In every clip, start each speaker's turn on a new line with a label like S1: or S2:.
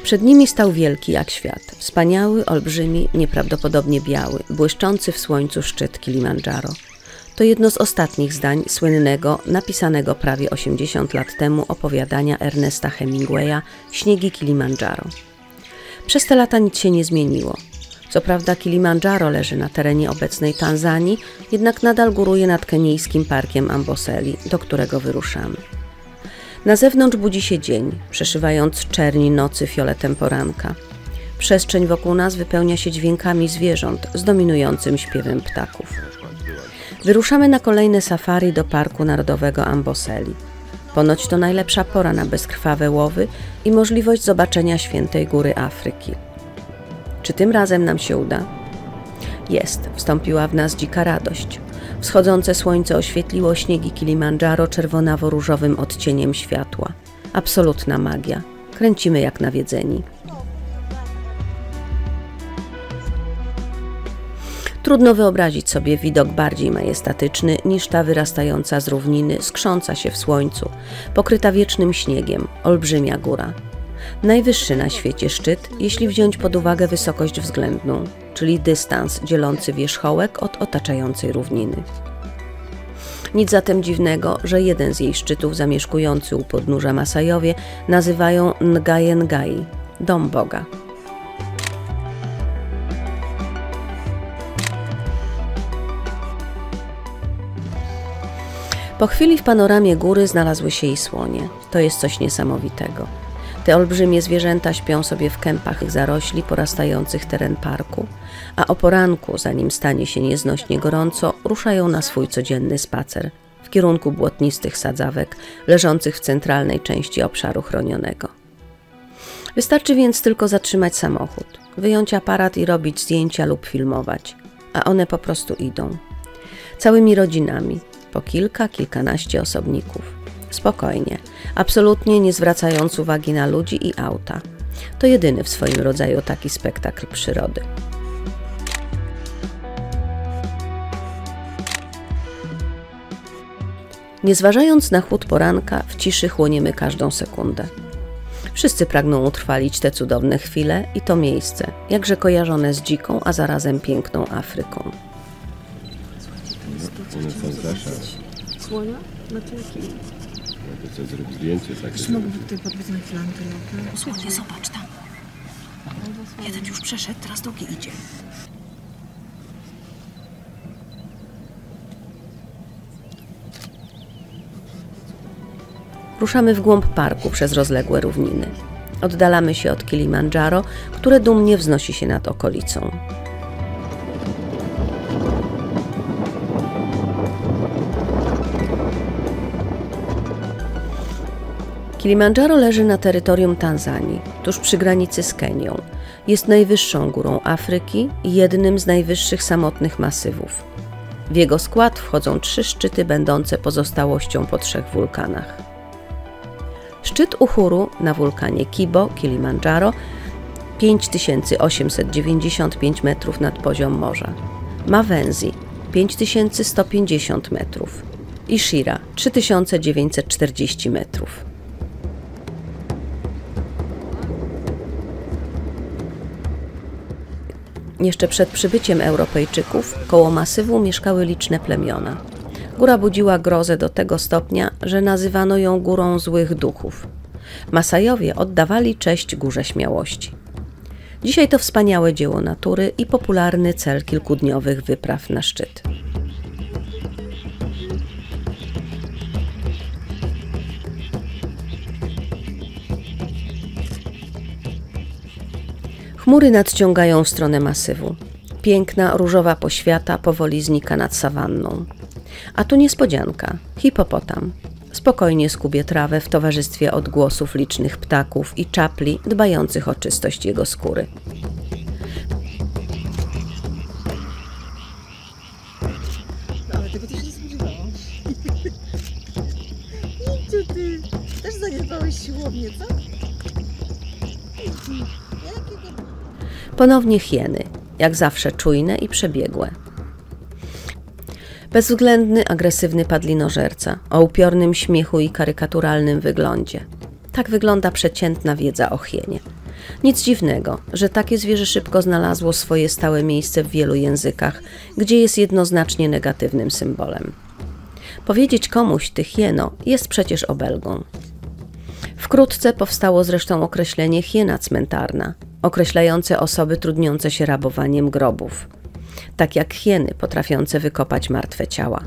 S1: Przed nimi stał wielki jak świat, wspaniały, olbrzymi, nieprawdopodobnie biały, błyszczący w słońcu szczyt Kilimandżaro. To jedno z ostatnich zdań słynnego, napisanego prawie 80 lat temu opowiadania Ernesta Hemingwaya Śniegi Kilimandżaro. Przez te lata nic się nie zmieniło. Co prawda Kilimandżaro leży na terenie obecnej Tanzanii, jednak nadal góruje nad kenijskim parkiem Amboseli, do którego wyruszamy. Na zewnątrz budzi się dzień, przeszywając czerni nocy fioletem poranka. Przestrzeń wokół nas wypełnia się dźwiękami zwierząt z dominującym śpiewem ptaków. Wyruszamy na kolejne safari do Parku Narodowego Amboseli. Ponoć to najlepsza pora na bezkrwawe łowy i możliwość zobaczenia świętej góry Afryki. Czy tym razem nam się uda? Jest, wstąpiła w nas dzika radość. Wschodzące słońce oświetliło śniegi Kilimandżaro czerwonawo-różowym odcieniem światła. Absolutna magia. Kręcimy jak nawiedzeni. Trudno wyobrazić sobie widok bardziej majestatyczny niż ta wyrastająca z równiny, skrząca się w słońcu, pokryta wiecznym śniegiem, olbrzymia góra. Najwyższy na świecie szczyt, jeśli wziąć pod uwagę wysokość względną, czyli dystans dzielący wierzchołek od otaczającej równiny. Nic zatem dziwnego, że jeden z jej szczytów zamieszkujący u podnóża Masajowie nazywają Ngai Ngai, dom Boga. Po chwili w panoramie góry znalazły się jej słonie. To jest coś niesamowitego. Te olbrzymie zwierzęta śpią sobie w kępach zarośli porastających teren parku, a o poranku, zanim stanie się nieznośnie gorąco, ruszają na swój codzienny spacer w kierunku błotnistych sadzawek leżących w centralnej części obszaru chronionego. Wystarczy więc tylko zatrzymać samochód, wyjąć aparat i robić zdjęcia lub filmować, a one po prostu idą. Całymi rodzinami, po kilkanaście osobników. Spokojnie, absolutnie nie zwracając uwagi na ludzi i auta. To jedyny w swoim rodzaju taki spektakl przyrody. Nie zważając na chłód poranka, w ciszy chłoniemy każdą sekundę. Wszyscy pragną utrwalić te cudowne chwile i to miejsce, jakże kojarzone z dziką, a zarazem piękną Afryką. Słonia? No to jaki?
S2: To chcę zrobić zdjęcie takie.
S3: Czy mogę tutaj podbić na chwilę antylopę?
S1: Słuchaj, zobacz tam. Jeden już przeszedł, teraz drugi idzie. Ruszamy w głąb parku przez rozległe równiny. Oddalamy się od Kilimandżaro, które dumnie wznosi się nad okolicą. Kilimandżaro leży na terytorium Tanzanii, tuż przy granicy z Kenią. Jest najwyższą górą Afryki i jednym z najwyższych samotnych masywów. W jego skład wchodzą 3 szczyty będące pozostałością po 3 wulkanach. Szczyt Uhuru na wulkanie Kibo, Kilimandżaro, 5895 metrów nad poziom morza. Mawenzi, 5150 metrów. I Shira, 3940 metrów. Jeszcze przed przybyciem Europejczyków koło masywu mieszkały liczne plemiona. Góra budziła grozę do tego stopnia, że nazywano ją górą złych duchów. Masajowie oddawali cześć Górze Śmiałości. Dzisiaj to wspaniałe dzieło natury i popularny cel kilkudniowych wypraw na szczyt. Chmury nadciągają w stronę masywu. Piękna, różowa poświata powoli znika nad sawanną. A tu niespodzianka. Hipopotam. Spokojnie skubie trawę w towarzystwie odgłosów licznych ptaków i czapli dbających o czystość jego skóry.
S3: Ale tego też nie spodziewałam. Idźcie ty! Też zaniedbałeś siłownię, co?
S1: Ponownie hieny, jak zawsze czujne i przebiegłe. Bezwzględny, agresywny padlinożerca o upiornym śmiechu i karykaturalnym wyglądzie. Tak wygląda przeciętna wiedza o hienie. Nic dziwnego, że takie zwierzę szybko znalazło swoje stałe miejsce w wielu językach, gdzie jest jednoznacznie negatywnym symbolem. Powiedzieć komuś ty hieno jest przecież obelgą. Wkrótce powstało zresztą określenie hiena cmentarna, określające osoby trudniące się rabowaniem grobów, tak jak hieny potrafiące wykopać martwe ciała.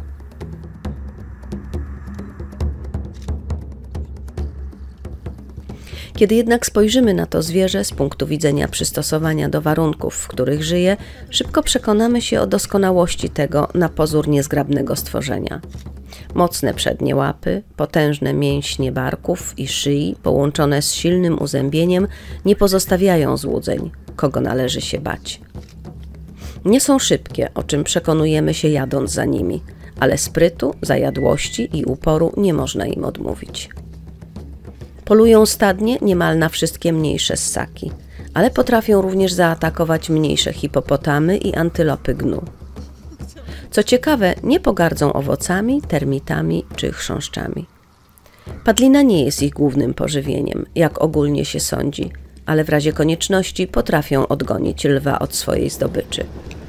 S1: Kiedy jednak spojrzymy na to zwierzę z punktu widzenia przystosowania do warunków, w których żyje, szybko przekonamy się o doskonałości tego na pozór niezgrabnego stworzenia. Mocne przednie łapy, potężne mięśnie barków i szyi połączone z silnym uzębieniem nie pozostawiają złudzeń, kogo należy się bać. Nie są szybkie, o czym przekonujemy się jadąc za nimi, ale sprytu, zajadłości i uporu nie można im odmówić. Polują stadnie niemal na wszystkie mniejsze ssaki, ale potrafią również zaatakować mniejsze hipopotamy i antylopy gnu. Co ciekawe, nie pogardzą owocami, termitami czy chrząszczami. Padlina nie jest ich głównym pożywieniem, jak ogólnie się sądzi, ale w razie konieczności potrafią odgonić lwa od swojej zdobyczy.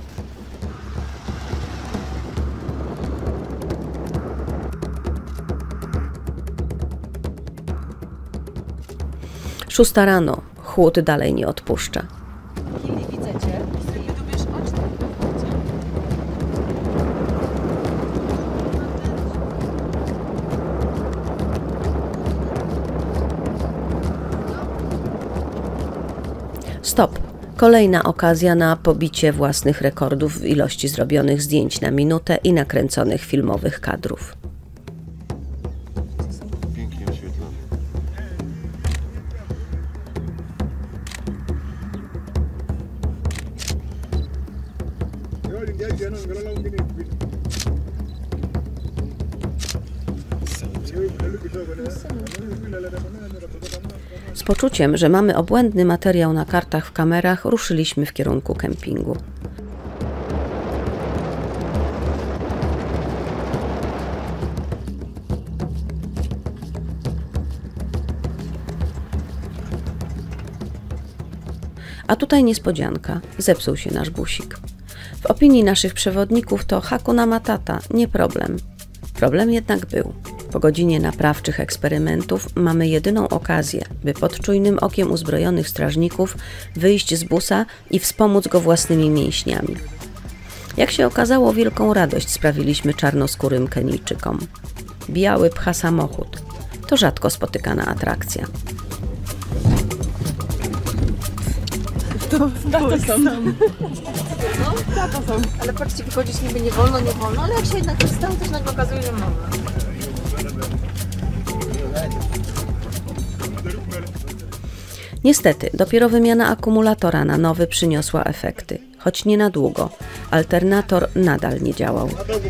S1: Szósta rano, chłód dalej nie odpuszcza.
S3: Widzę cię. Lubisz oczne.
S1: Stop. Kolejna okazja na pobicie własnych rekordów w ilości zrobionych zdjęć na minutę i nakręconych filmowych kadrów.
S2: Pięknie oświetlone.
S1: Z poczuciem, że mamy obłędny materiał na kartach w kamerach, ruszyliśmy w kierunku kempingu. A tutaj niespodzianka, zepsuł się nasz busik. W opinii naszych przewodników to Hakuna Matata, nie problem. Problem jednak był. Po godzinie naprawczych eksperymentów mamy jedyną okazję, by pod czujnym okiem uzbrojonych strażników wyjść z busa i wspomóc go własnymi mięśniami. Jak się okazało, wielką radość sprawiliśmy czarnoskórym Kenijczykom. Biały pcha samochód. To rzadko spotykana atrakcja.
S3: To są. No, to są. Ale patrzcie, wychodzić niby nie wolno, ale jak się jednak stało, też nagle okazuje, że można.
S1: Niestety, dopiero wymiana akumulatora na nowy przyniosła efekty, choć nie na długo. Alternator nadal nie działał.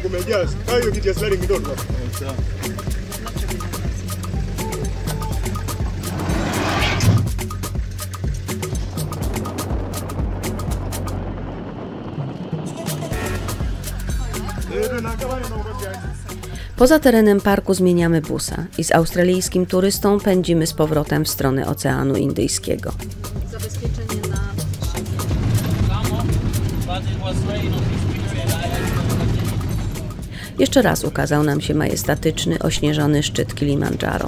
S1: Poza terenem parku zmieniamy busa i z australijskim turystą pędzimy z powrotem w stronę Oceanu Indyjskiego.
S3: Zabezpieczenie na...
S1: Jeszcze raz ukazał nam się majestatyczny, ośnieżony szczyt Kilimandżaro.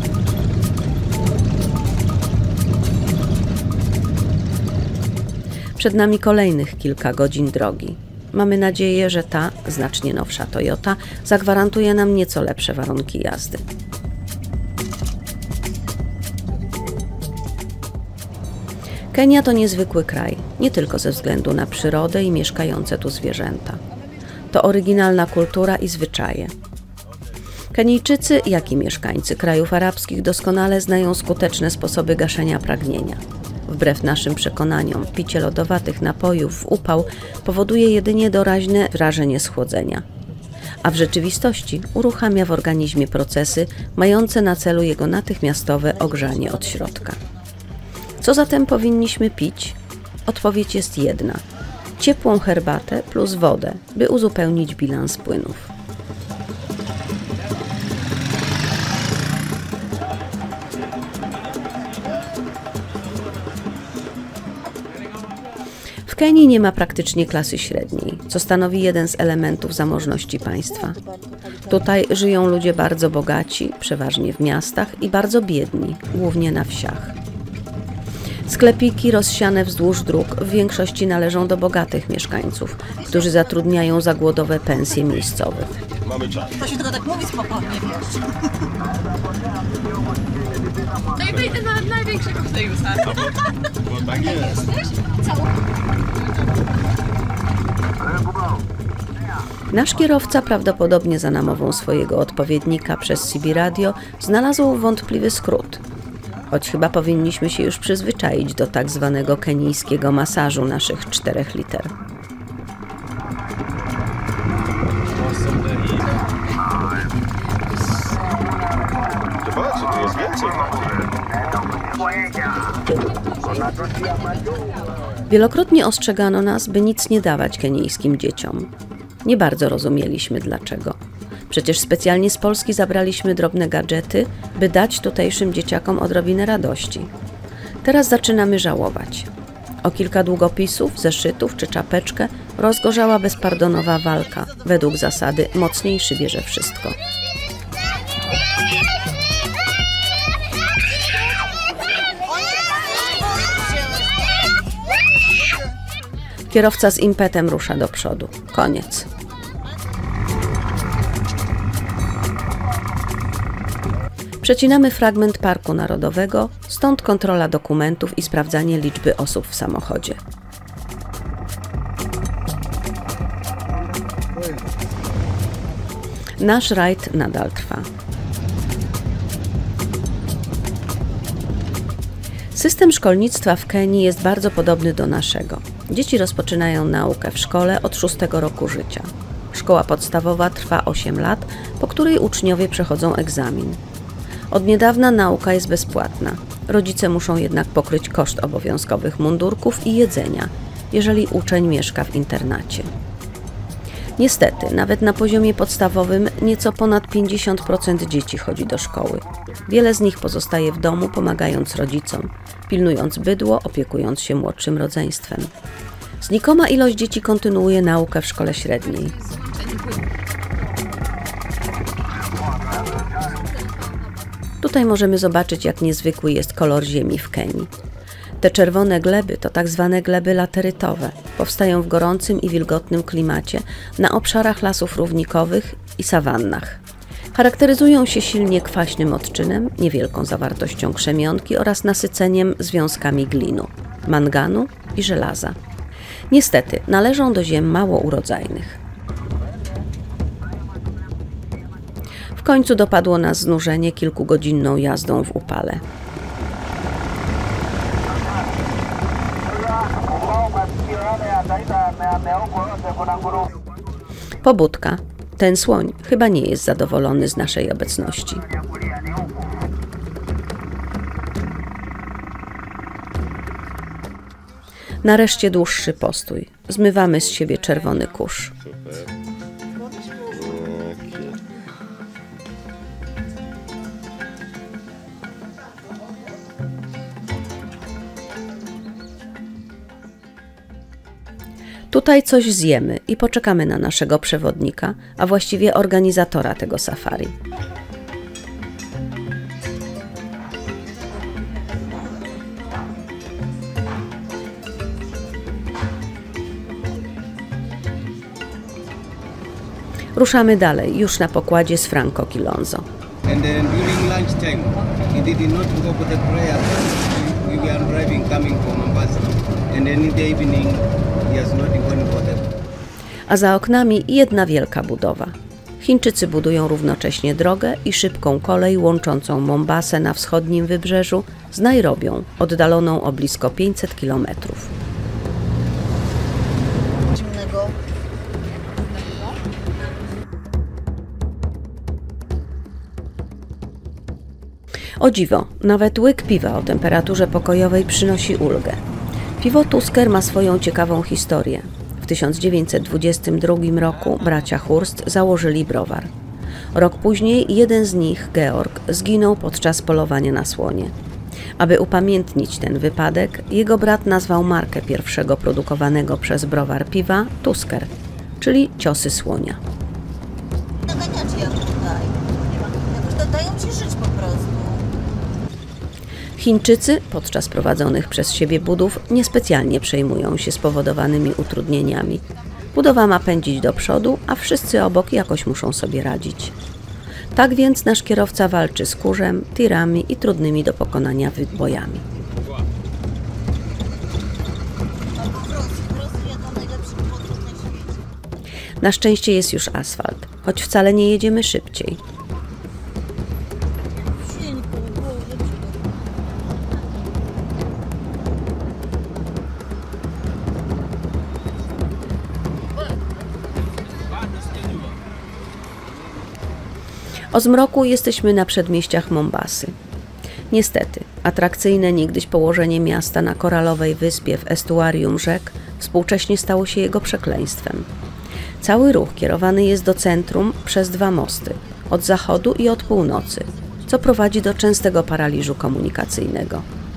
S1: Przed nami kolejnych kilka godzin drogi. Mamy nadzieję, że ta, znacznie nowsza Toyota, zagwarantuje nam nieco lepsze warunki jazdy. Kenia to niezwykły kraj, nie tylko ze względu na przyrodę i mieszkające tu zwierzęta. To oryginalna kultura i zwyczaje. Kenijczycy, jak i mieszkańcy krajów arabskich doskonale znają skuteczne sposoby gaszenia pragnienia. Wbrew naszym przekonaniom, picie lodowatych napojów w upał powoduje jedynie doraźne wrażenie schłodzenia, a w rzeczywistości uruchamia w organizmie procesy mające na celu jego natychmiastowe ogrzanie od środka. Co zatem powinniśmy pić? Odpowiedź jest jedna. Ciepłą herbatę plus wodę, by uzupełnić bilans płynów. Kenii nie ma praktycznie klasy średniej, co stanowi jeden z elementów zamożności państwa. Tutaj żyją ludzie bardzo bogaci, przeważnie w miastach, i bardzo biedni, głównie na wsiach. Sklepiki rozsiane wzdłuż dróg w większości należą do bogatych mieszkańców, którzy zatrudniają za głodowe pensje miejscowych.
S2: Mamy czas.
S3: To się tylko tak mówi spokojnie, wiesz.
S4: No i wyjdę na największego Stejusa.
S2: Bo tak jest.
S1: Nasz kierowca, prawdopodobnie za namową swojego odpowiednika przez CB Radio, znalazł wątpliwy skrót. Choć chyba powinniśmy się już przyzwyczaić do tak zwanego kenijskiego masażu naszych 4 liter.
S2: Zobaczcie, tu jest więcej.
S1: Wielokrotnie ostrzegano nas, by nic nie dawać kenijskim dzieciom. Nie bardzo rozumieliśmy dlaczego. Przecież specjalnie z Polski zabraliśmy drobne gadżety, by dać tutejszym dzieciakom odrobinę radości. Teraz zaczynamy żałować. O kilka długopisów, zeszytów czy czapeczkę rozgorzała bezpardonowa walka, według zasady mocniejszy bierze wszystko. Kierowca z impetem rusza do przodu. Koniec. Przecinamy fragment Parku Narodowego, stąd kontrola dokumentów i sprawdzanie liczby osób w samochodzie. Nasz rajd nadal trwa. System szkolnictwa w Kenii jest bardzo podobny do naszego. Dzieci rozpoczynają naukę w szkole od 6 roku życia. Szkoła podstawowa trwa 8 lat, po której uczniowie przechodzą egzamin. Od niedawna nauka jest bezpłatna. Rodzice muszą jednak pokryć koszt obowiązkowych mundurków i jedzenia, jeżeli uczeń mieszka w internacie. Niestety, nawet na poziomie podstawowym nieco ponad 50% dzieci chodzi do szkoły. Wiele z nich pozostaje w domu, pomagając rodzicom, pilnując bydło, opiekując się młodszym rodzeństwem. Znikoma ilość dzieci kontynuuje naukę w szkole średniej. Tutaj możemy zobaczyć, jak niezwykły jest kolor ziemi w Kenii. Te czerwone gleby to tak zwane gleby laterytowe. Powstają w gorącym i wilgotnym klimacie na obszarach lasów równikowych i sawannach. Charakteryzują się silnie kwaśnym odczynem, niewielką zawartością krzemionki oraz nasyceniem związkami glinu, manganu i żelaza. Niestety należą do ziem mało urodzajnych. W końcu dopadło nas znużenie kilkugodzinną jazdą w upale. Pobudka. Ten słoń chyba nie jest zadowolony z naszej obecności. Nareszcie dłuższy postój. Zmywamy z siebie czerwony kurz. Tutaj coś zjemy i poczekamy na naszego przewodnika, a właściwie organizatora tego safari. Ruszamy dalej, już na pokładzie z Franco Kilonzo.
S5: And then during lunch time, he did not go for the prayer. We were driving coming from Mombasa. And then in the evening, he has not gone for the...
S1: A za oknami jedna wielka budowa. Chińczycy budują równocześnie drogę i szybką kolej łączącą Mombasę na wschodnim wybrzeżu z Nairobią, oddaloną o blisko 500 kilometrów. O dziwo, nawet łyk piwa o temperaturze pokojowej przynosi ulgę. Piwo Tusker ma swoją ciekawą historię. W 1922 roku bracia Hurst założyli browar. Rok później jeden z nich, Georg, zginął podczas polowania na słonie. Aby upamiętnić ten wypadek, jego brat nazwał markę pierwszego produkowanego przez browar piwa Tusker, czyli ciosy słonia.
S3: Naganiacie ja tutaj. Jakoś dają ci żyć po prostu.
S1: Chińczycy podczas prowadzonych przez siebie budów niespecjalnie przejmują się spowodowanymi utrudnieniami. Budowa ma pędzić do przodu, a wszyscy obok jakoś muszą sobie radzić. Tak więc nasz kierowca walczy z kurzem, tirami i trudnymi do pokonania wybojami. Na szczęście jest już asfalt, choć wcale nie jedziemy szybciej. O zmroku jesteśmy na przedmieściach Mombasy. Niestety, atrakcyjne niegdyś położenie miasta na koralowej wyspie w estuarium rzek współcześnie stało się jego przekleństwem. Cały ruch kierowany jest do centrum przez 2 mosty, od zachodu i od północy, co prowadzi do częstego paraliżu komunikacyjnego.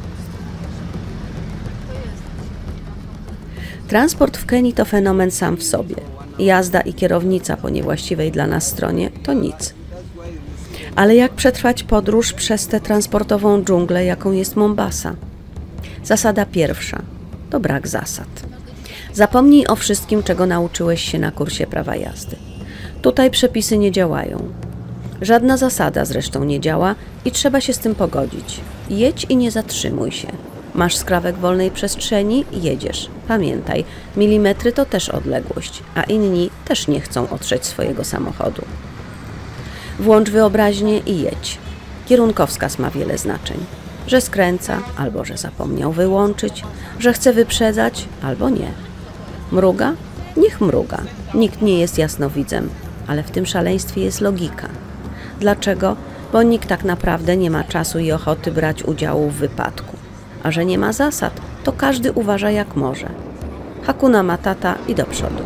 S1: Transport w Kenii to fenomen sam w sobie. Jazda i kierownica po niewłaściwej dla nas stronie to nic. Ale jak przetrwać podróż przez tę transportową dżunglę, jaką jest Mombasa? Zasada pierwsza to brak zasad. Zapomnij o wszystkim, czego nauczyłeś się na kursie prawa jazdy. Tutaj przepisy nie działają. Żadna zasada zresztą nie działa i trzeba się z tym pogodzić. Jedź i nie zatrzymuj się. Masz skrawek wolnej przestrzeni? Jedziesz. Pamiętaj, milimetry to też odległość, a inni też nie chcą otrzeć swojego samochodu. Włącz wyobraźnię i jedź. Kierunkowskaz ma wiele znaczeń. Że skręca, albo że zapomniał wyłączyć, że chce wyprzedzać, albo nie. Mruga? Niech mruga. Nikt nie jest jasnowidzem, ale w tym szaleństwie jest logika. Dlaczego? Bo nikt tak naprawdę nie ma czasu i ochoty brać udziału w wypadku. A że nie ma zasad, to każdy uważa jak może. Hakuna Matata i do przodu.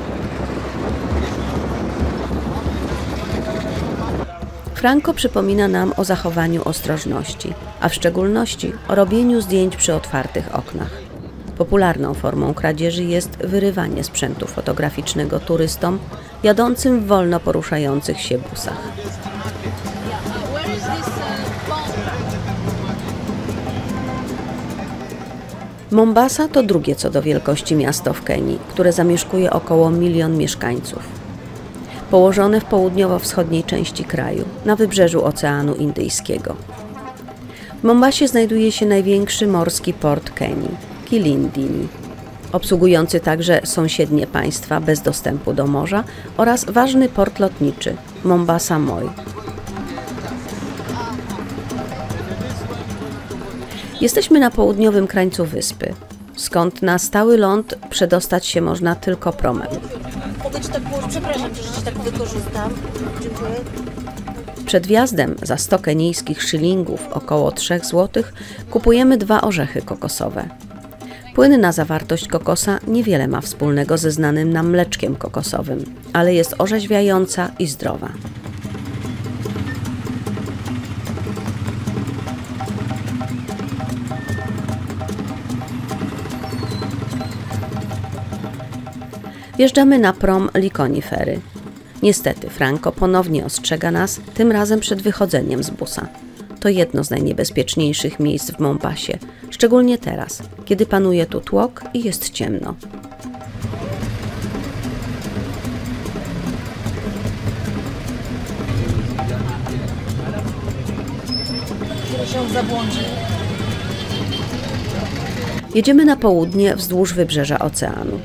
S1: Franco przypomina nam o zachowaniu ostrożności, a w szczególności o robieniu zdjęć przy otwartych oknach. Popularną formą kradzieży jest wyrywanie sprzętu fotograficznego turystom jadącym w wolno poruszających się busach. Mombasa to drugie co do wielkości miasto w Kenii, które zamieszkuje około 1 milion mieszkańców. Położone w południowo-wschodniej części kraju, na wybrzeżu Oceanu Indyjskiego. W Mombasie znajduje się największy morski port Kenii, Kilindini, obsługujący także sąsiednie państwa bez dostępu do morza oraz ważny port lotniczy Mombasa Moi. Jesteśmy na południowym krańcu wyspy, skąd na stały ląd przedostać się można tylko promem.
S3: Przepraszam, że tak wykorzystam. Dziękuję.
S1: Przed wjazdem za 100 kenijskich szylingów, około 3 zł, kupujemy 2 orzechy kokosowe. Płynna zawartość kokosa niewiele ma wspólnego ze znanym nam mleczkiem kokosowym, ale jest orzeźwiająca i zdrowa. Wjeżdżamy na prom Likoni Ferry. Niestety Franco ponownie ostrzega nas, tym razem przed wychodzeniem z busa. To jedno z najniebezpieczniejszych miejsc w Mombasie, szczególnie teraz, kiedy panuje tu tłok i jest ciemno. Jedziemy na południe wzdłuż wybrzeża oceanu.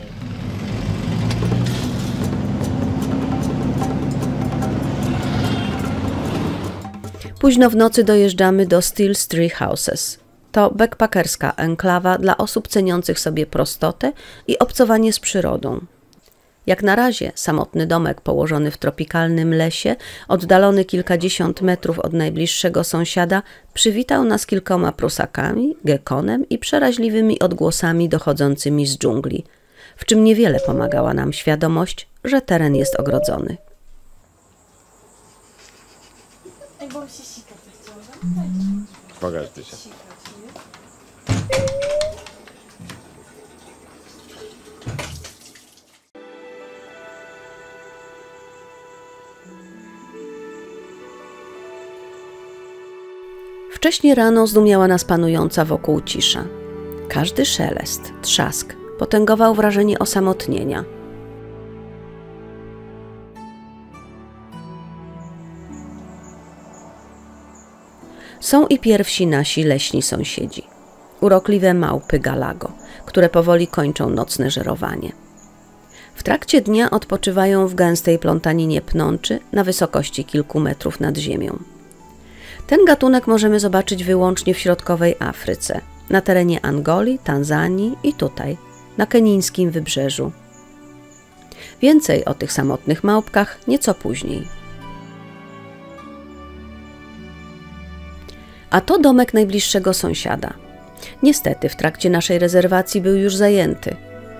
S1: Późno w nocy dojeżdżamy do Steele's Tree Houses. To backpackerska enklawa dla osób ceniących sobie prostotę i obcowanie z przyrodą. Jak na razie samotny domek położony w tropikalnym lesie, oddalony kilkadziesiąt metrów od najbliższego sąsiada, przywitał nas kilkoma prusakami, gekonem i przeraźliwymi odgłosami dochodzącymi z dżungli, w czym niewiele pomagała nam świadomość, że teren jest ogrodzony.
S6: Pokaż ty się.
S1: Wcześnie rano zdumiała nas panująca wokół cisza. Każdy szelest, trzask potęgował wrażenie osamotnienia. Są i pierwsi nasi leśni sąsiedzi. Urokliwe małpy Galago, które powoli kończą nocne żerowanie. W trakcie dnia odpoczywają w gęstej plątaninie pnączy na wysokości kilku metrów nad ziemią. Ten gatunek możemy zobaczyć wyłącznie w środkowej Afryce, na terenie Angoli, Tanzanii i tutaj, na kenijskim wybrzeżu. Więcej o tych samotnych małpkach nieco później. A to domek najbliższego sąsiada. Niestety w trakcie naszej rezerwacji był już zajęty.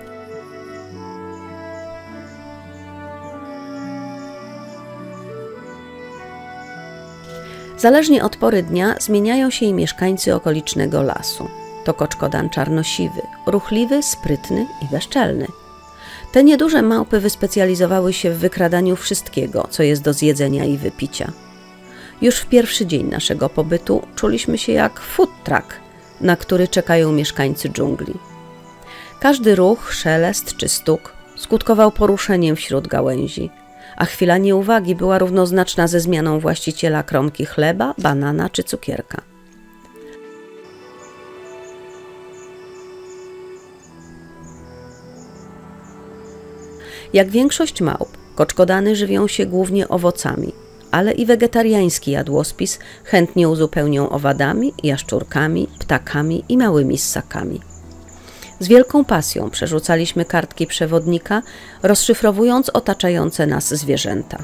S1: Zależnie od pory dnia zmieniają się i mieszkańcy okolicznego lasu. To koczkodan czarnosiwy, ruchliwy, sprytny i bezczelny. Te nieduże małpy wyspecjalizowały się w wykradaniu wszystkiego, co jest do zjedzenia i wypicia. Już w pierwszy dzień naszego pobytu czuliśmy się jak food truck, na który czekają mieszkańcy dżungli. Każdy ruch, szelest czy stuk skutkował poruszeniem wśród gałęzi, a chwila nieuwagi była równoznaczna ze zmianą właściciela kromki chleba, banana czy cukierka. Jak większość małp, koczkodany żywią się głównie owocami, ale i wegetariański jadłospis chętnie uzupełnią owadami, jaszczurkami, ptakami i małymi ssakami. Z wielką pasją przerzucaliśmy kartki przewodnika, rozszyfrowując otaczające nas zwierzęta.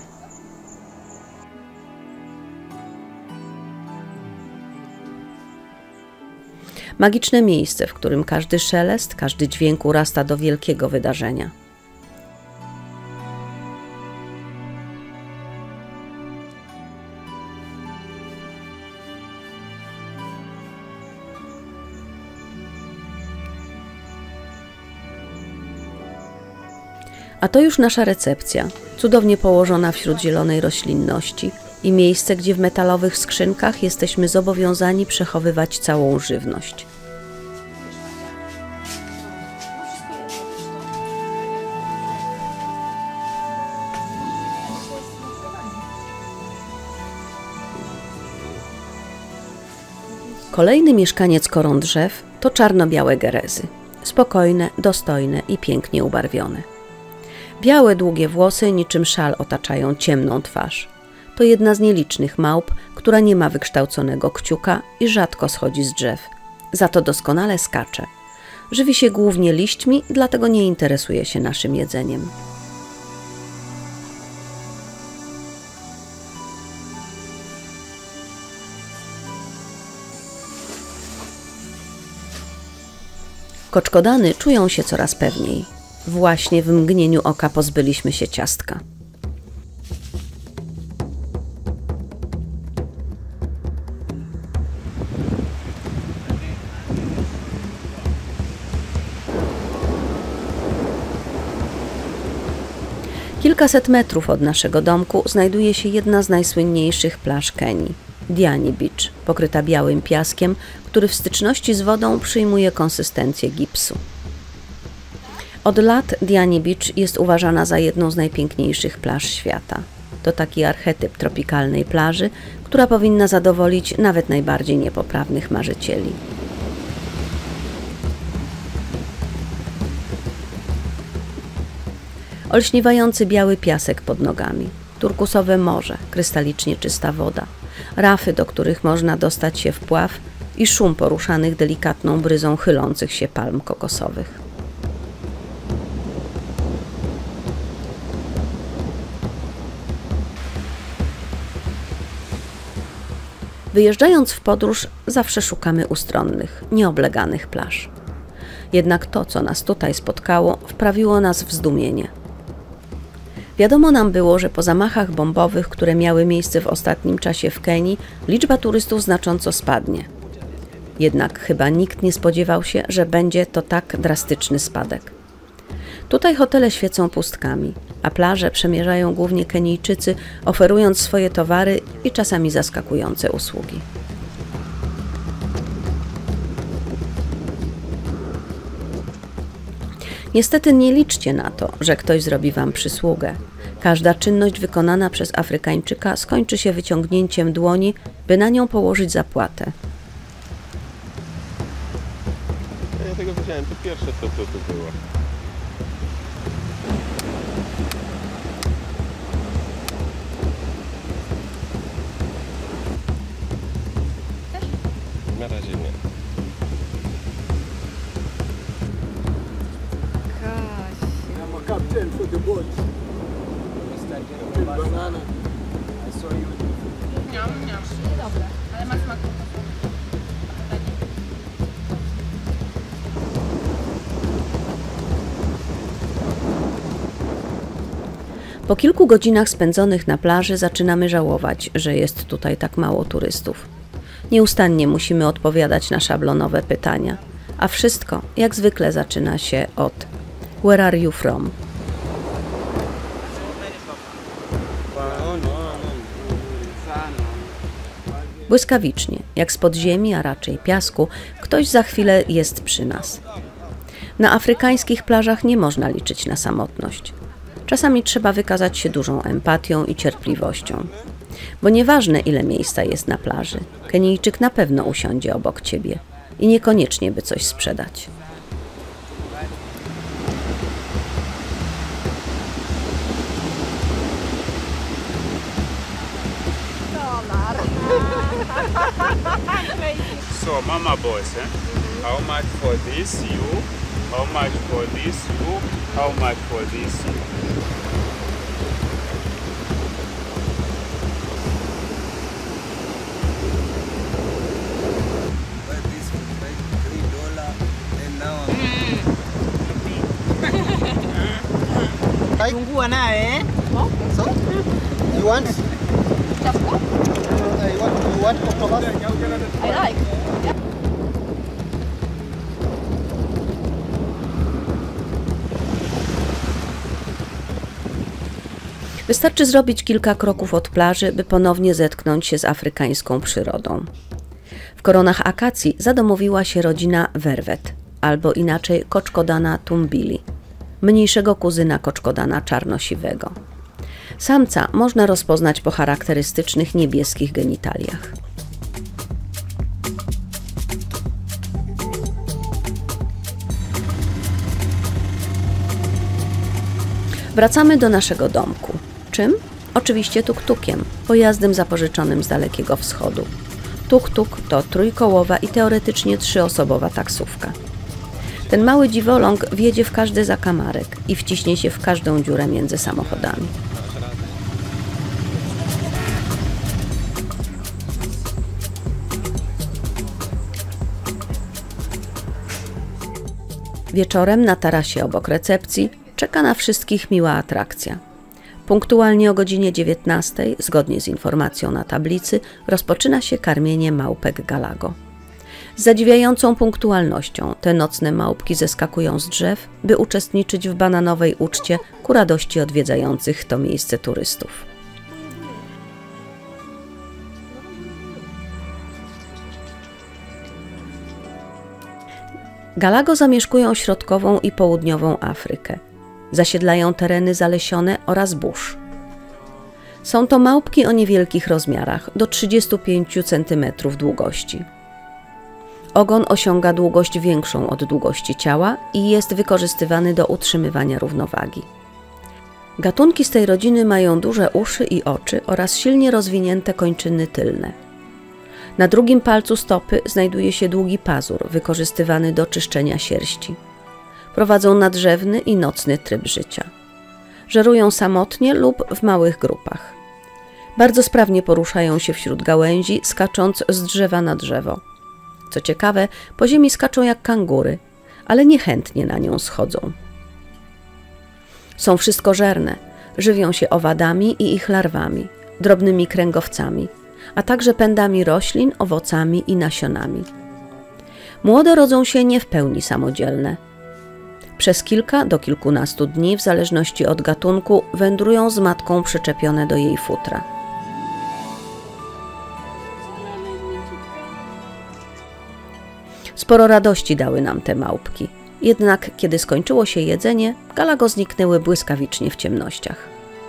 S1: Magiczne miejsce, w którym każdy szelest, każdy dźwięk urasta do wielkiego wydarzenia. A to już nasza recepcja, cudownie położona wśród zielonej roślinności i miejsce, gdzie w metalowych skrzynkach jesteśmy zobowiązani przechowywać całą żywność. Kolejny mieszkaniec koron drzew to czarno-białe gerezy. Spokojne, dostojne i pięknie ubarwione. Białe, długie włosy niczym szal otaczają ciemną twarz. To jedna z nielicznych małp, która nie ma wykształconego kciuka i rzadko schodzi z drzew. Za to doskonale skacze. Żywi się głównie liśćmi, dlatego nie interesuje się naszym jedzeniem. Koczkodany czują się coraz pewniej. Właśnie w mgnieniu oka pozbyliśmy się ciastka. Kilkaset metrów od naszego domku znajduje się jedna z najsłynniejszych plaż Kenii – Diani Beach, pokryta białym piaskiem, który w styczności z wodą przyjmuje konsystencję gipsu. Od lat Diani Beach jest uważana za jedną z najpiękniejszych plaż świata. To taki archetyp tropikalnej plaży, która powinna zadowolić nawet najbardziej niepoprawnych marzycieli. Olśniewający biały piasek pod nogami, turkusowe morze, krystalicznie czysta woda, rafy, do których można dostać się w pław i szum poruszanych delikatną bryzą chylących się palm kokosowych. Wyjeżdżając w podróż, zawsze szukamy ustronnych, nieobleganych plaż. Jednak to, co nas tutaj spotkało, wprawiło nas w zdumienie. Wiadomo nam było, że po zamachach bombowych, które miały miejsce w ostatnim czasie w Kenii, liczba turystów znacząco spadnie. Jednak chyba nikt nie spodziewał się, że będzie to tak drastyczny spadek. Tutaj hotele świecą pustkami, a plaże przemierzają głównie Kenijczycy, oferując swoje towary i czasami zaskakujące usługi. Niestety nie liczcie na to, że ktoś zrobi wam przysługę. Każda czynność wykonana przez Afrykańczyka skończy się wyciągnięciem dłoni, by na nią położyć zapłatę.
S2: Ja tego widziałem, to pierwsze co tu było. Na razie nie.
S5: I'm a captain for the boat. Mr. Jeremy Banana. I saw you.
S4: Dobre, ale ma smak.
S1: Po kilku godzinach spędzonych na plaży zaczynamy żałować, że jest tutaj tak mało turystów. Nieustannie musimy odpowiadać na szablonowe pytania, a wszystko jak zwykle zaczyna się od Where are you from? Błyskawicznie, jak z podziemi, a raczej piasku, ktoś za chwilę jest przy nas. Na afrykańskich plażach nie można liczyć na samotność. Czasami trzeba wykazać się dużą empatią i cierpliwością. Bo nieważne ile miejsca jest na plaży, Kenijczyk na pewno usiądzie obok ciebie i niekoniecznie by coś sprzedać.
S6: So, mama boss, eh? How much for this you? How much for this you? How much for this you?
S5: But this was like $3 and now Fungua naye, eh? So, you want? You want octopus?
S4: I like.
S1: Wystarczy zrobić kilka kroków od plaży, by ponownie zetknąć się z afrykańską przyrodą. W koronach akacji zadomowiła się rodzina werwet, albo inaczej koczkodana tumbili, mniejszego kuzyna koczkodana czarnosiwego. Samca można rozpoznać po charakterystycznych niebieskich genitaliach. Wracamy do naszego domku. Czym? Oczywiście tuk-tukiem, pojazdem zapożyczonym z Dalekiego Wschodu. Tuk-tuk to trójkołowa i teoretycznie trzyosobowa taksówka. Ten mały dziwoląg wjedzie w każdy zakamarek i wciśnie się w każdą dziurę między samochodami. Wieczorem na tarasie obok recepcji czeka na wszystkich miła atrakcja. Punktualnie o godzinie 19:00, zgodnie z informacją na tablicy, rozpoczyna się karmienie małpek Galago. Z zadziwiającą punktualnością te nocne małpki zeskakują z drzew, by uczestniczyć w bananowej uczcie ku radości odwiedzających to miejsce turystów. Galago zamieszkują środkową i południową Afrykę. Zasiedlają tereny zalesione oraz burz. Są to małpki o niewielkich rozmiarach, do 35 cm długości. Ogon osiąga długość większą od długości ciała i jest wykorzystywany do utrzymywania równowagi. Gatunki z tej rodziny mają duże uszy i oczy oraz silnie rozwinięte kończyny tylne. Na drugim palcu stopy znajduje się długi pazur, wykorzystywany do czyszczenia sierści. Prowadzą nadrzewny i nocny tryb życia. Żerują samotnie lub w małych grupach. Bardzo sprawnie poruszają się wśród gałęzi, skacząc z drzewa na drzewo. Co ciekawe, po ziemi skaczą jak kangury, ale niechętnie na nią schodzą. Są wszystkożerne, żywią się owadami i ich larwami, drobnymi kręgowcami, a także pędami roślin, owocami i nasionami. Młode rodzą się nie w pełni samodzielne. Przez kilka do kilkunastu dni, w zależności od gatunku, wędrują z matką przyczepione do jej futra. Sporo radości dały nam te małpki. Jednak kiedy skończyło się jedzenie, Galago zniknęły błyskawicznie w ciemnościach.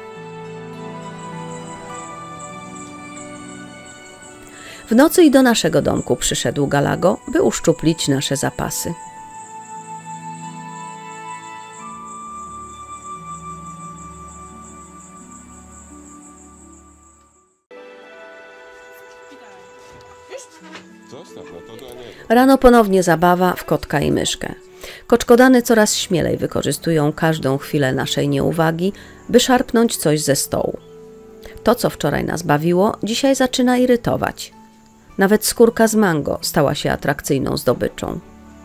S1: W nocy i do naszego domku przyszedł Galago, by uszczuplić nasze zapasy. Rano ponownie zabawa w kotka i myszkę. Koczkodany coraz śmielej wykorzystują każdą chwilę naszej nieuwagi, by szarpnąć coś ze stołu. To, co wczoraj nas bawiło, dzisiaj zaczyna irytować. Nawet skórka z mango stała się atrakcyjną zdobyczą.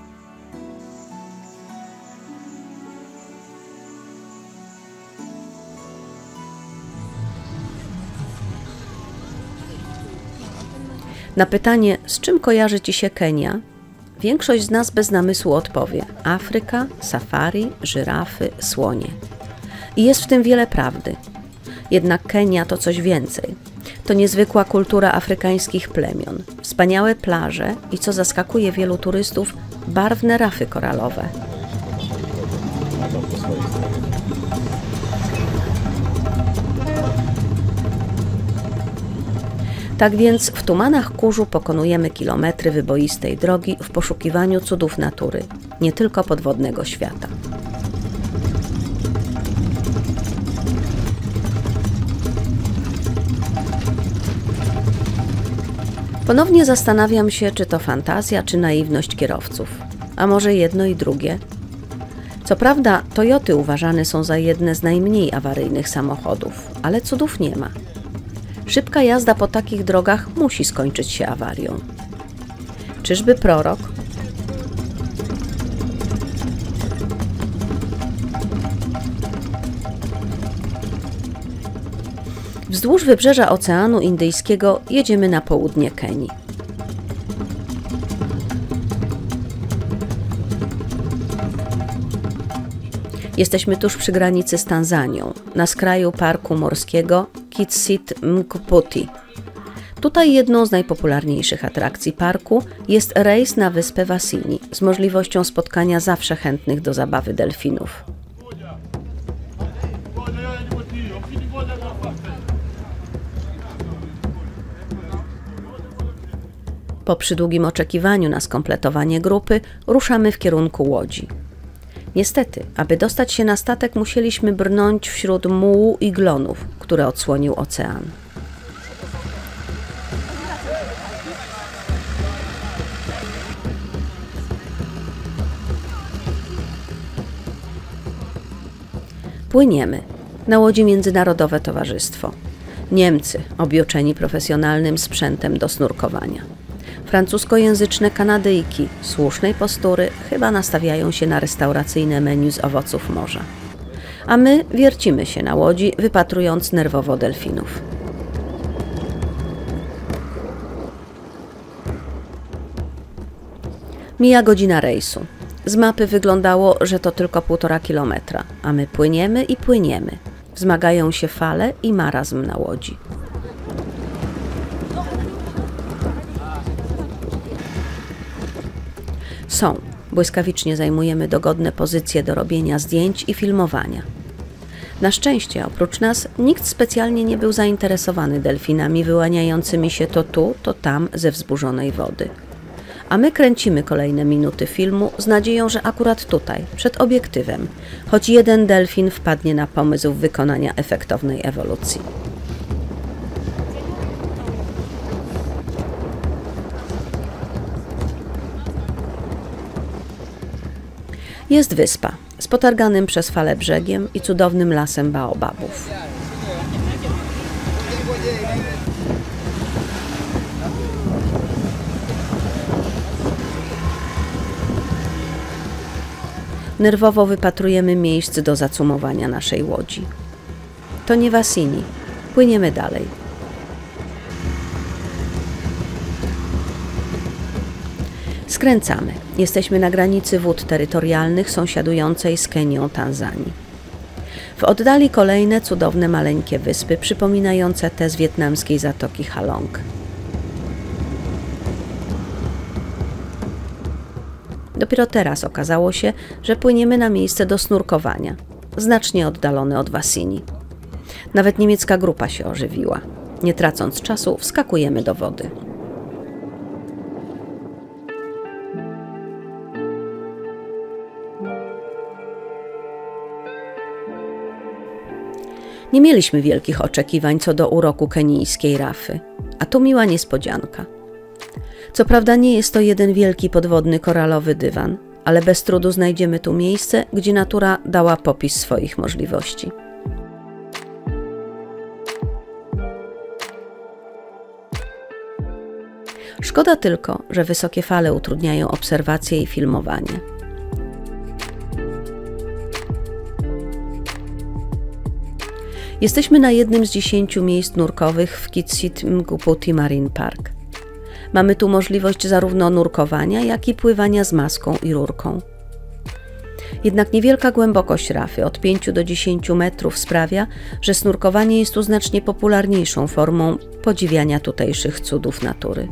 S1: Na pytanie, z czym kojarzy Ci się Kenia, większość z nas bez namysłu odpowie: Afryka, safari, żyrafy, słonie. I jest w tym wiele prawdy. Jednak Kenia to coś więcej. To niezwykła kultura afrykańskich plemion, wspaniałe plaże i, co zaskakuje wielu turystów, barwne rafy koralowe. Tak więc w tumanach kurzu pokonujemy kilometry wyboistej drogi w poszukiwaniu cudów natury, nie tylko podwodnego świata. Ponownie zastanawiam się, czy to fantazja, czy naiwność kierowców, a może jedno i drugie. Co prawda, Toyoty uważane są za jedne z najmniej awaryjnych samochodów, ale cudów nie ma. Szybka jazda po takich drogach musi skończyć się awarią. Czyżby prorok? Wzdłuż wybrzeża Oceanu Indyjskiego jedziemy na południe Kenii. Jesteśmy tuż przy granicy z Tanzanią, na skraju parku morskiego Kitsit-Mkuputi. Tutaj jedną z najpopularniejszych atrakcji parku jest rejs na wyspę Wasini z możliwością spotkania zawsze chętnych do zabawy delfinów. Po przydługim oczekiwaniu na skompletowanie grupy ruszamy w kierunku Łodzi. Niestety, aby dostać się na statek, musieliśmy brnąć wśród mułu i glonów, które odsłonił ocean. Płyniemy. Na łodzi międzynarodowe towarzystwo. Niemcy, objuczeni profesjonalnym sprzętem do snurkowania. Francuskojęzyczne Kanadyjki słusznej postury chyba nastawiają się na restauracyjne menu z owoców morza. A my wiercimy się na łodzi, wypatrując nerwowo delfinów. Mija godzina rejsu. Z mapy wyglądało, że to tylko 1,5 kilometra, a my płyniemy i płyniemy. Wzmagają się fale i marazm na łodzi. Błyskawicznie zajmujemy dogodne pozycje do robienia zdjęć i filmowania. Na szczęście, oprócz nas, nikt specjalnie nie był zainteresowany delfinami wyłaniającymi się to tu, to tam ze wzburzonej wody. A my kręcimy kolejne minuty filmu z nadzieją, że akurat tutaj, przed obiektywem, choć jeden delfin wpadnie na pomysł wykonania efektownej ewolucji. Jest wyspa z potarganym przez fale brzegiem i cudownym lasem baobabów. Nerwowo wypatrujemy miejsc do zacumowania naszej łodzi. To nie Wasini. Płyniemy dalej. Skręcamy. Jesteśmy na granicy wód terytorialnych sąsiadującej z Kenią, Tanzanii. W oddali kolejne cudowne maleńkie wyspy przypominające te z wietnamskiej zatoki Halong. Dopiero teraz okazało się, że płyniemy na miejsce do snurkowania, znacznie oddalone od Wasini. Nawet niemiecka grupa się ożywiła. Nie tracąc czasu, wskakujemy do wody. Nie mieliśmy wielkich oczekiwań co do uroku kenijskiej rafy, a tu miła niespodzianka. Co prawda nie jest to jeden wielki podwodny koralowy dywan, ale bez trudu znajdziemy tu miejsce, gdzie natura dała popis swoich możliwości. Szkoda tylko, że wysokie fale utrudniają obserwacje i filmowanie. Jesteśmy na jednym z 10 miejsc nurkowych w Kitsit Mguputi Marine Park. Mamy tu możliwość zarówno nurkowania, jak i pływania z maską i rurką. Jednak niewielka głębokość rafy od 5 do 10 metrów sprawia, że snurkowanie jest tu znacznie popularniejszą formą podziwiania tutejszych cudów natury.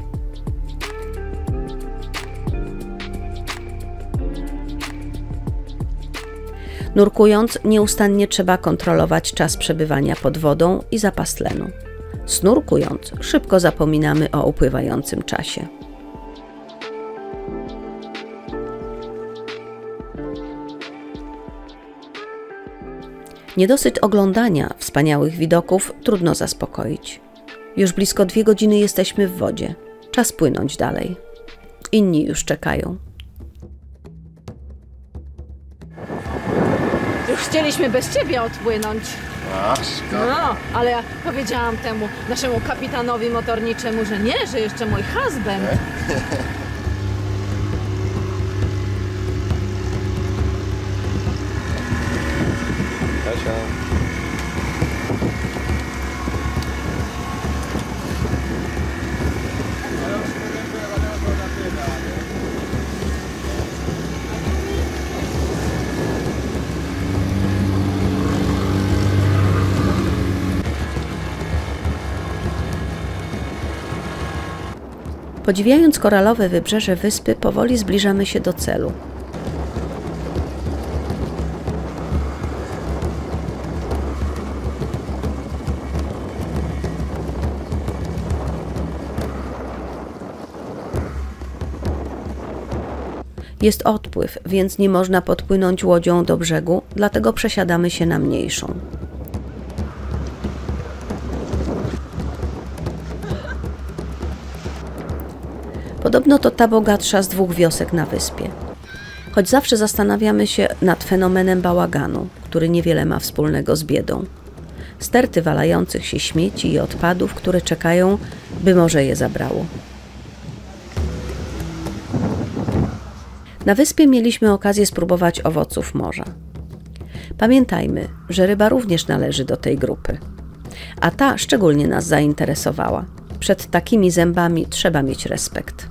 S1: Nurkując, nieustannie trzeba kontrolować czas przebywania pod wodą i zapas tlenu. Snurkując, szybko zapominamy o upływającym czasie. Niedosyt oglądania wspaniałych widoków trudno zaspokoić. Już blisko 2 godziny jesteśmy w wodzie. Czas płynąć dalej. Inni już czekają.
S3: Już chcieliśmy bez ciebie odpłynąć. No, ale ja powiedziałam temu naszemu kapitanowi motorniczemu, że nie, że jeszcze mój husband.
S2: Kasia.
S1: Podziwiając koralowe wybrzeże wyspy, powoli zbliżamy się do celu. Jest odpływ, więc nie można podpłynąć łodzią do brzegu, dlatego przesiadamy się na mniejszą. Podobno to ta bogatsza z 2 wiosek na wyspie. Choć zawsze zastanawiamy się nad fenomenem bałaganu, który niewiele ma wspólnego z biedą. Sterty walających się śmieci i odpadów, które czekają, by morze je zabrało. Na wyspie mieliśmy okazję spróbować owoców morza. Pamiętajmy, że ryba również należy do tej grupy. A ta szczególnie nas zainteresowała. Przed takimi zębami trzeba mieć respekt.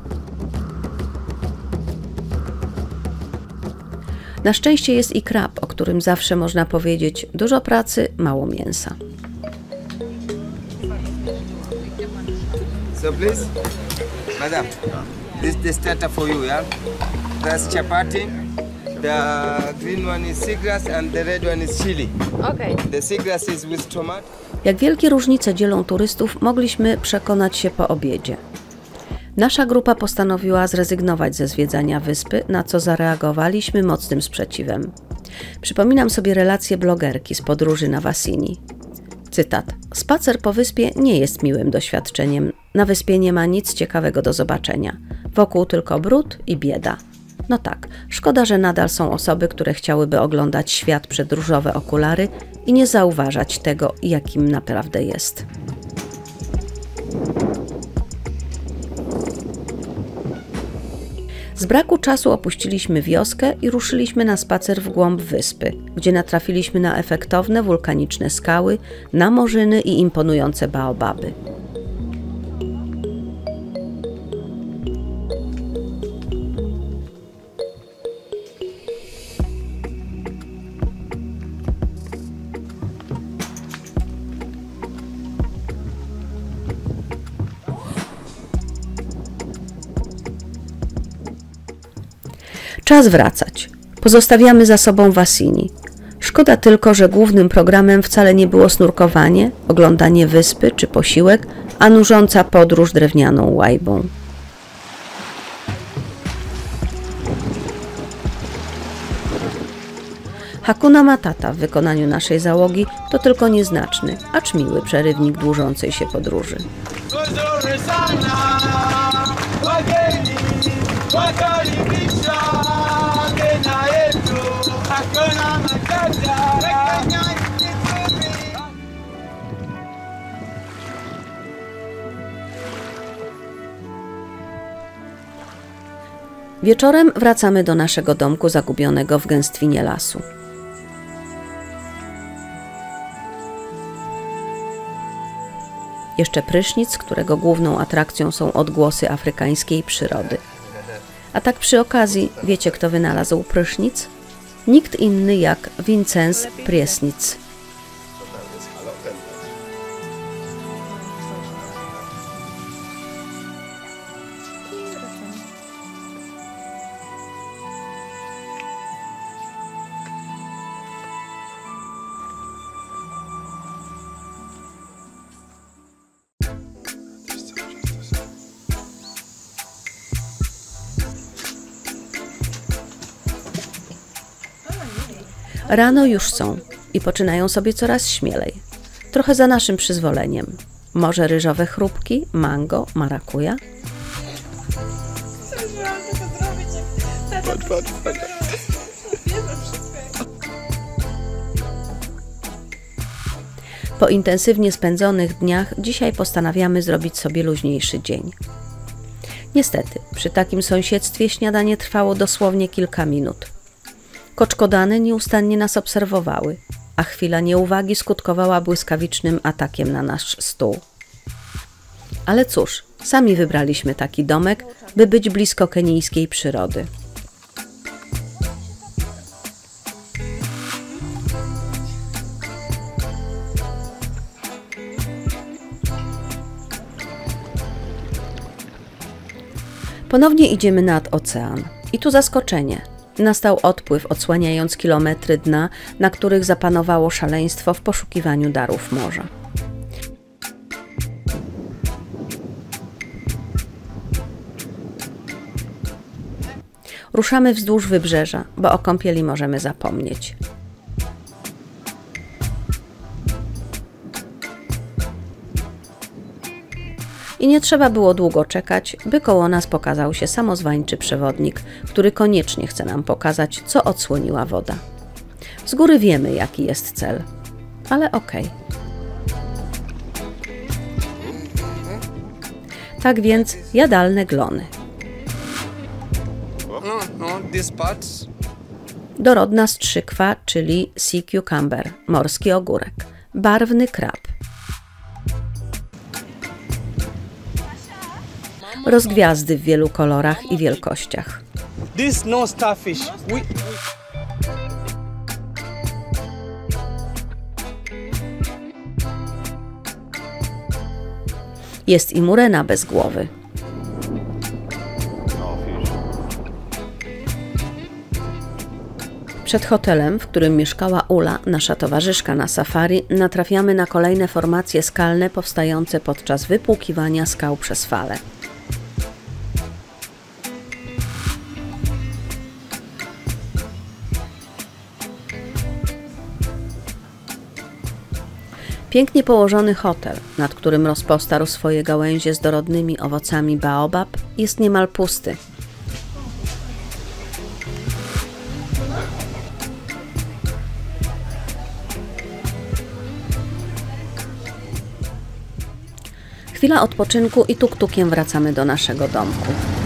S1: Na szczęście jest i krab, o którym zawsze można powiedzieć: dużo pracy, mało mięsa.
S5: So please, madam, this is the starter for you, yeah? That's chapati. The green one is seagrass and the red one is chili.
S3: Okej.
S5: The seagrass is with tomato.
S1: Jak wielkie różnice dzielą turystów, mogliśmy przekonać się po obiedzie. Nasza grupa postanowiła zrezygnować ze zwiedzania wyspy, na co zareagowaliśmy mocnym sprzeciwem. Przypominam sobie relację blogerki z podróży na Wasini. Cytat: spacer po wyspie nie jest miłym doświadczeniem. Na wyspie nie ma nic ciekawego do zobaczenia. Wokół tylko brud i bieda. No tak, szkoda, że nadal są osoby, które chciałyby oglądać świat przez różowe okulary i nie zauważać tego, jakim naprawdę jest. Z braku czasu opuściliśmy wioskę i ruszyliśmy na spacer w głąb wyspy, gdzie natrafiliśmy na efektowne wulkaniczne skały, namorzyny i imponujące baobaby. Czas wracać. Pozostawiamy za sobą Wasini. Szkoda tylko, że głównym programem wcale nie było snurkowanie, oglądanie wyspy czy posiłek, a nużąca podróż drewnianą łajbą. Hakuna Matata w wykonaniu naszej załogi to tylko nieznaczny, acz miły przerywnik dłużącej się podróży. Wieczorem wracamy do naszego domku zagubionego w gęstwinie lasu. Jeszcze prysznic, którego główną atrakcją są odgłosy afrykańskiej przyrody. A tak przy okazji, wiecie, kto wynalazł prysznic? Nikt inny jak Vincenz Priesnitz. Rano już są i poczynają sobie coraz śmielej. Trochę za naszym przyzwoleniem. Może ryżowe chrupki, mango, marakuja? Po intensywnie spędzonych dniach dzisiaj postanawiamy zrobić sobie luźniejszy dzień. Niestety, przy takim sąsiedztwie śniadanie trwało dosłownie kilka minut. Koczkodany nieustannie nas obserwowały, a chwila nieuwagi skutkowała błyskawicznym atakiem na nasz stół. Ale cóż, sami wybraliśmy taki domek, by być blisko kenijskiej przyrody. Ponownie idziemy nad ocean. I tu zaskoczenie. Nastał odpływ, odsłaniając kilometry dna, na których zapanowało szaleństwo w poszukiwaniu darów morza. Ruszamy wzdłuż wybrzeża, bo o kąpieli możemy zapomnieć. I nie trzeba było długo czekać, by koło nas pokazał się samozwańczy przewodnik, który koniecznie chce nam pokazać, co odsłoniła woda. Z góry wiemy, jaki jest cel, ale okej. Tak więc jadalne glony. Dorodna strzykwa, czyli sea cucumber, morski ogórek, barwny krab. Rozgwiazdy w wielu kolorach i wielkościach.
S5: This no starfish.
S1: Jest i murena bez głowy. Przed hotelem, w którym mieszkała Ula, nasza towarzyszka na safari, natrafiamy na kolejne formacje skalne powstające podczas wypłukiwania skał przez fale. Pięknie położony hotel, nad którym rozpostarł swoje gałęzie z dorodnymi owocami baobab, jest niemal pusty. Chwila odpoczynku i tuk-tukiem wracamy do naszego domku.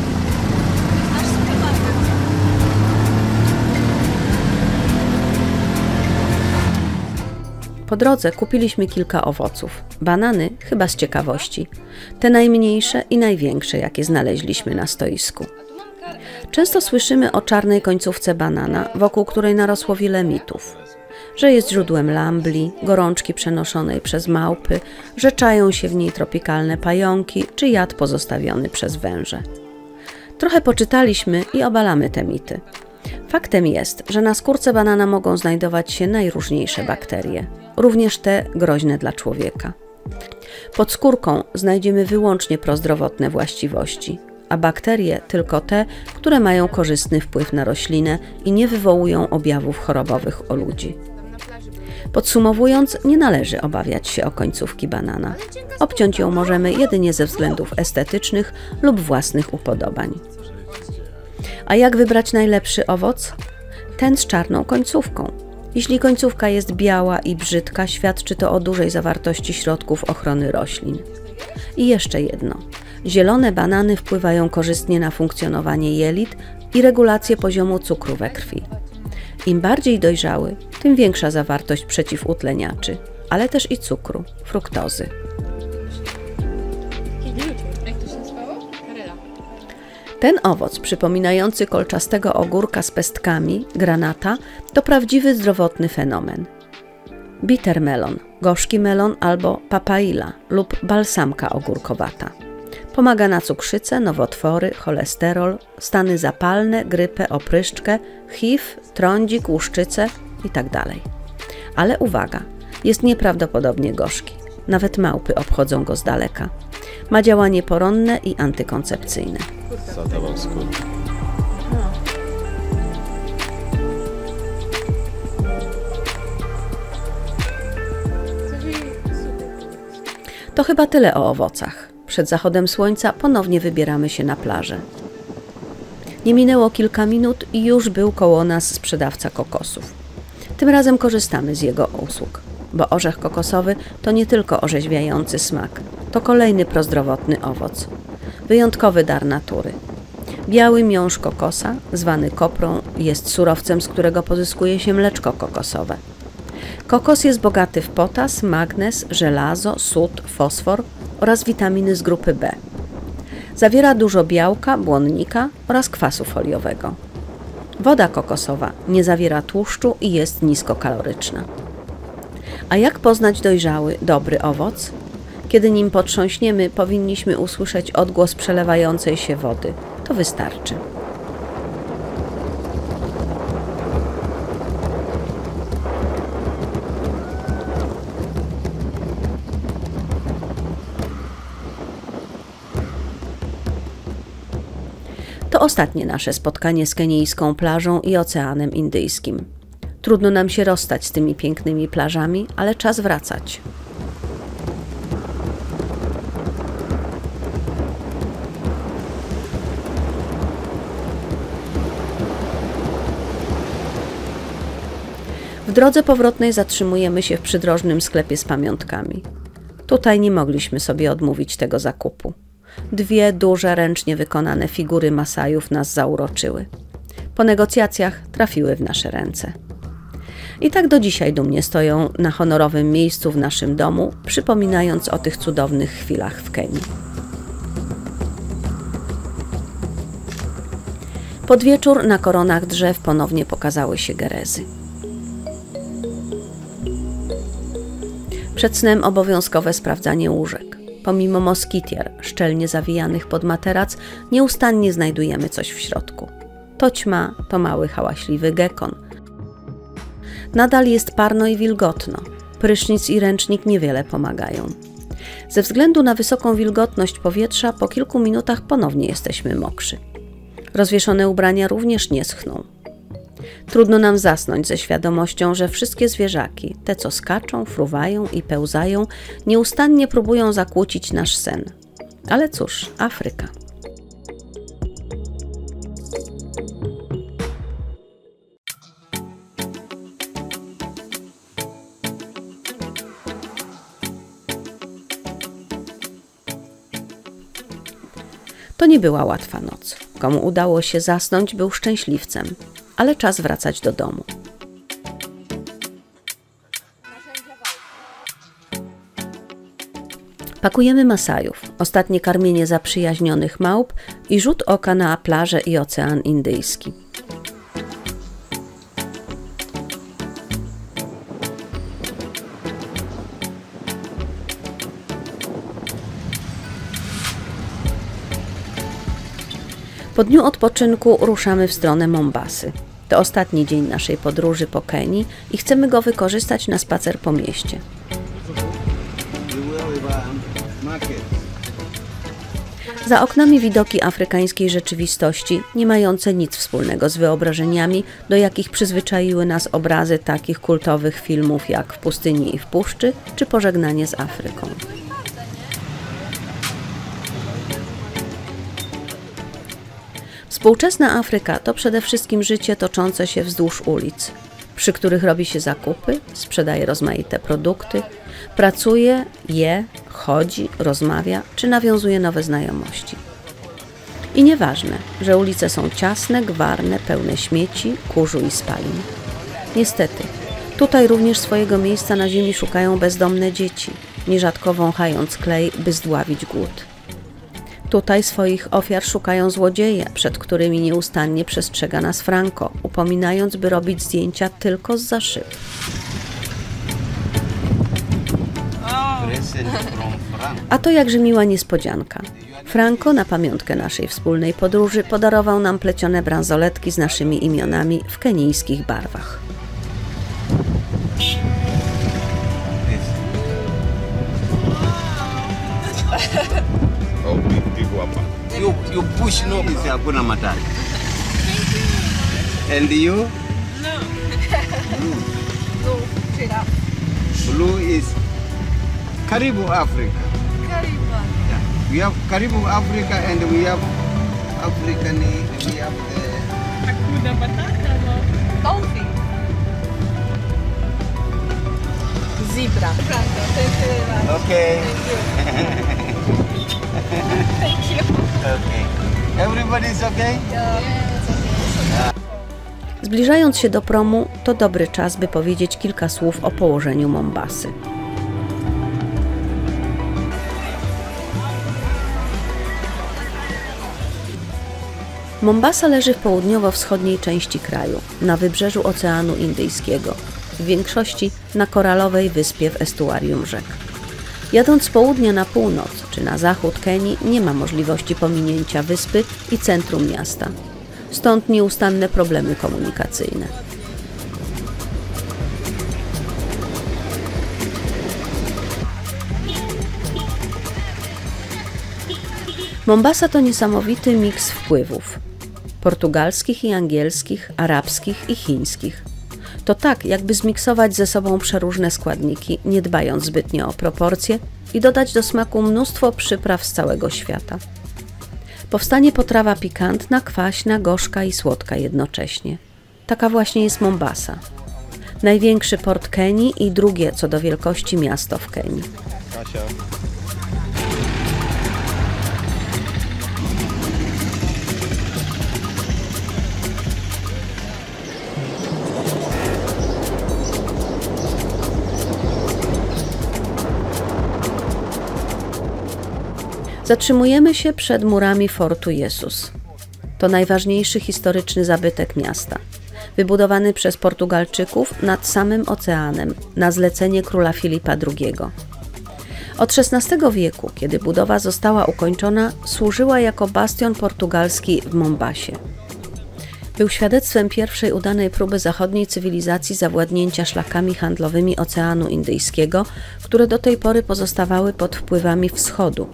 S1: Po drodze kupiliśmy kilka owoców. Banany chyba z ciekawości. Te najmniejsze i największe, jakie znaleźliśmy na stoisku. Często słyszymy o czarnej końcówce banana, wokół której narosło wiele mitów. Że jest źródłem lambli, gorączki przenoszonej przez małpy, że czają się w niej tropikalne pająki, czy jad pozostawiony przez węże. Trochę poczytaliśmy i obalamy te mity. Faktem jest, że na skórce banana mogą znajdować się najróżniejsze bakterie, również te groźne dla człowieka. Pod skórką znajdziemy wyłącznie prozdrowotne właściwości, a bakterie tylko te, które mają korzystny wpływ na roślinę i nie wywołują objawów chorobowych u ludzi. Podsumowując, nie należy obawiać się o końcówki banana. Obciąć ją możemy jedynie ze względów estetycznych lub własnych upodobań. A jak wybrać najlepszy owoc? Ten z czarną końcówką. Jeśli końcówka jest biała i brzydka, świadczy to o dużej zawartości środków ochrony roślin. I jeszcze jedno. Zielone banany wpływają korzystnie na funkcjonowanie jelit i regulację poziomu cukru we krwi. Im bardziej dojrzały, tym większa zawartość przeciwutleniaczy, ale też i cukru, fruktozy.
S4: Jak to się nazywało? Karyla.
S1: Ten owoc, przypominający kolczastego ogórka z pestkami, granata, to prawdziwy zdrowotny fenomen. Bitter melon, gorzki melon albo papaila lub balsamka ogórkowata. Pomaga na cukrzycę, nowotwory, cholesterol, stany zapalne, grypę, opryszczkę, HIV, trądzik, łuszczycę itd. Ale uwaga, jest nieprawdopodobnie gorzki. Nawet małpy obchodzą go z daleka. Ma działanie poronne i antykoncepcyjne.
S2: Zadałam skórę.
S1: To chyba tyle o owocach. Przed zachodem słońca ponownie wybieramy się na plażę. Nie minęło kilka minut i już był koło nas sprzedawca kokosów. Tym razem korzystamy z jego usług, bo orzech kokosowy to nie tylko orzeźwiający smak, to kolejny prozdrowotny owoc. Wyjątkowy dar natury. Biały miąższ kokosa, zwany koprą, jest surowcem, z którego pozyskuje się mleczko kokosowe. Kokos jest bogaty w potas, magnez, żelazo, sód, fosfor oraz witaminy z grupy B. Zawiera dużo białka, błonnika oraz kwasu foliowego. Woda kokosowa nie zawiera tłuszczu i jest niskokaloryczna. A jak poznać dojrzały, dobry owoc? Kiedy nim potrząśniemy, powinniśmy usłyszeć odgłos przelewającej się wody. To wystarczy. To ostatnie nasze spotkanie z kenijską plażą i Oceanem Indyjskim. Trudno nam się rozstać z tymi pięknymi plażami, ale czas wracać. W drodze powrotnej zatrzymujemy się w przydrożnym sklepie z pamiątkami. Tutaj nie mogliśmy sobie odmówić tego zakupu. Dwie duże, ręcznie wykonane figury Masajów nas zauroczyły. Po negocjacjach trafiły w nasze ręce. I tak do dzisiaj dumnie stoją na honorowym miejscu w naszym domu, przypominając o tych cudownych chwilach w Kenii. Pod wieczór na koronach drzew ponownie pokazały się gerezy. Przed snem obowiązkowe sprawdzanie łóżek. Pomimo moskitier, szczelnie zawijanych pod materac, nieustannie znajdujemy coś w środku. To ćma, to mały hałaśliwy gekon. Nadal jest parno i wilgotno. Prysznic i ręcznik niewiele pomagają. Ze względu na wysoką wilgotność powietrza po kilku minutach ponownie jesteśmy mokrzy. Rozwieszone ubrania również nie schną. Trudno nam zasnąć ze świadomością, że wszystkie zwierzaki, te co skaczą, fruwają i pełzają, nieustannie próbują zakłócić nasz sen. Ale cóż, Afryka. To nie była łatwa noc. Komu udało się zasnąć, był szczęśliwcem. Ale czas wracać do domu. Pakujemy Masajów, ostatnie karmienie zaprzyjaźnionych małp i rzut oka na plażę i Ocean Indyjski. Po dniu odpoczynku ruszamy w stronę Mombasy. To ostatni dzień naszej podróży po Kenii i chcemy go wykorzystać na spacer po mieście. Za oknami widoki afrykańskiej rzeczywistości, nie mające nic wspólnego z wyobrażeniami, do jakich przyzwyczaiły nas obrazy takich kultowych filmów jak W pustyni i w puszczy czy Pożegnanie z Afryką. Współczesna Afryka to przede wszystkim życie toczące się wzdłuż ulic, przy których robi się zakupy, sprzedaje rozmaite produkty, pracuje, je, chodzi, rozmawia czy nawiązuje nowe znajomości. I nieważne, że ulice są ciasne, gwarne, pełne śmieci, kurzu i spalin. Niestety, tutaj również swojego miejsca na ziemi szukają bezdomne dzieci, nierzadko wąchając klej, by zdławić głód. Tutaj swoich ofiar szukają złodzieje, przed którymi nieustannie przestrzega nas Franco, upominając, by robić zdjęcia tylko zza szyb. A to jakże miła niespodzianka. Franco na pamiątkę naszej wspólnej podróży podarował nam plecione bransoletki z naszymi imionami w kenijskich barwach.
S2: Oh, big łapa.
S5: You push no is hakuna matata. And you?
S3: No, straight up.
S5: Blue is Karibu Africa.
S3: Kariba.
S5: Yeah. We have Karibu Africa and we have African, we have the
S4: Hakuna Matata, no.
S3: Dolphin. Zebra. Franco, thank you very much.
S5: Okay.
S3: Thank you.
S5: Okay. Everybody's okay?
S1: Zbliżając się do promu, to dobry czas, by powiedzieć kilka słów o położeniu Mombasy. Mombasa leży w południowo-wschodniej części kraju, na wybrzeżu Oceanu Indyjskiego, w większości na koralowej wyspie w estuarium rzek. Jadąc z południa na północ czy na zachód Kenii nie ma możliwości pominięcia wyspy i centrum miasta. Stąd nieustanne problemy komunikacyjne. Mombasa to niesamowity miks wpływów portugalskich i angielskich, arabskich i chińskich. To tak, jakby zmiksować ze sobą przeróżne składniki, nie dbając zbytnio o proporcje i dodać do smaku mnóstwo przypraw z całego świata. Powstanie potrawa pikantna, kwaśna, gorzka i słodka jednocześnie. Taka właśnie jest Mombasa. Największy port Kenii i drugie co do wielkości miasto w Kenii.
S2: Kasia.
S1: Zatrzymujemy się przed murami Fortu Jesus. To najważniejszy historyczny zabytek miasta, wybudowany przez Portugalczyków nad samym oceanem na zlecenie króla Filipa II. Od XVI wieku, kiedy budowa została ukończona, służyła jako bastion portugalski w Mombasie. Był świadectwem pierwszej udanej próby zachodniej cywilizacji zawładnięcia szlakami handlowymi Oceanu Indyjskiego, które do tej pory pozostawały pod wpływami wschodu.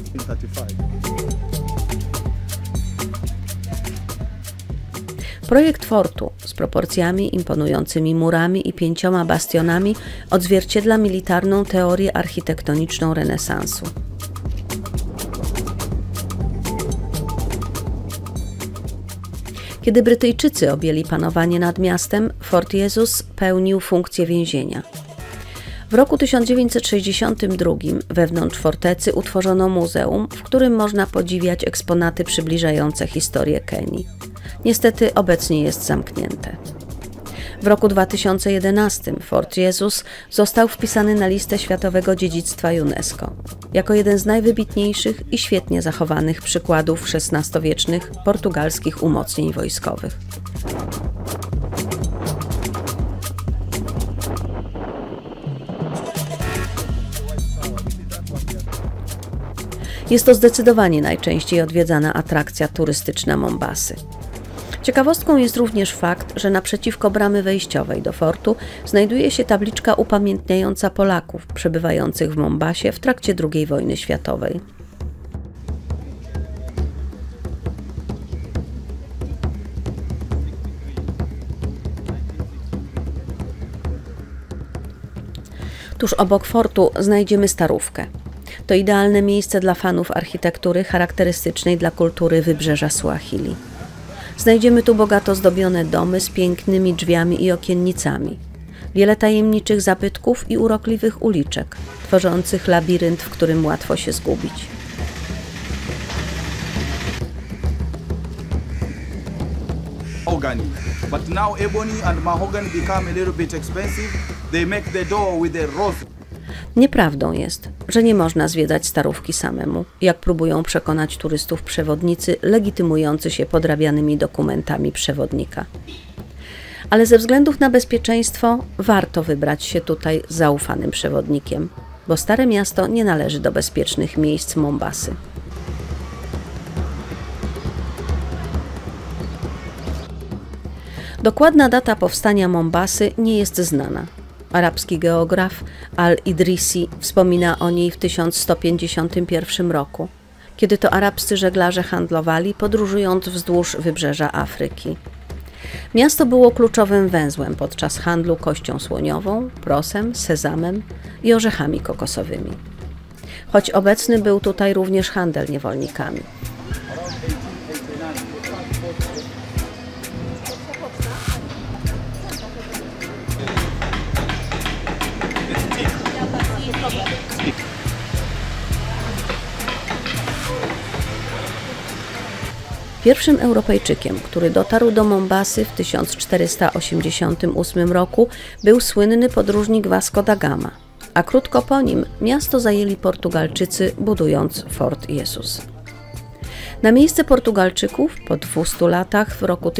S1: Projekt fortu z proporcjami, imponującymi murami i 5 bastionami odzwierciedla militarną teorię architektoniczną renesansu. Kiedy Brytyjczycy objęli panowanie nad miastem, Fort Jesus pełnił funkcję więzienia. W roku 1962 wewnątrz fortecy utworzono muzeum, w którym można podziwiać eksponaty przybliżające historię Kenii. Niestety obecnie jest zamknięte. W roku 2011 Fort Jesus został wpisany na listę Światowego Dziedzictwa UNESCO jako jeden z najwybitniejszych i świetnie zachowanych przykładów XVI-wiecznych portugalskich umocnień wojskowych. Jest to zdecydowanie najczęściej odwiedzana atrakcja turystyczna Mombasy. Ciekawostką jest również fakt, że naprzeciwko bramy wejściowej do fortu znajduje się tabliczka upamiętniająca Polaków przebywających w Mombasie w trakcie II wojny światowej. Tuż obok fortu znajdziemy Starówkę. To idealne miejsce dla fanów architektury charakterystycznej dla kultury wybrzeża Suahili. Znajdziemy tu bogato zdobione domy z pięknymi drzwiami i okiennicami, wiele tajemniczych zabytków i urokliwych uliczek, tworzących labirynt, w którym łatwo się zgubić.
S7: Mahogany. But now ebony and mahogany become a little bit expensive. They make the door with a rose.
S1: Nieprawdą jest, że nie można zwiedzać Starówki samemu, jak próbują przekonać turystów przewodnicy legitymujący się podrabianymi dokumentami przewodnika. Ale ze względów na bezpieczeństwo warto wybrać się tutaj z zaufanym przewodnikiem, bo Stare Miasto nie należy do bezpiecznych miejsc Mombasy. Dokładna data powstania Mombasy nie jest znana. Arabski geograf Al-Idrisi wspomina o niej w 1151 roku, kiedy to arabscy żeglarze handlowali, podróżując wzdłuż wybrzeża Afryki. Miasto było kluczowym węzłem podczas handlu kością słoniową, prosem, sezamem i orzechami kokosowymi. Choć obecny był tutaj również handel niewolnikami. Pierwszym Europejczykiem, który dotarł do Mombasy w 1488 roku, był słynny podróżnik Vasco da Gama, a krótko po nim miasto zajęli Portugalczycy, budując Fort Jesus. Na miejsce Portugalczyków po 200 latach w roku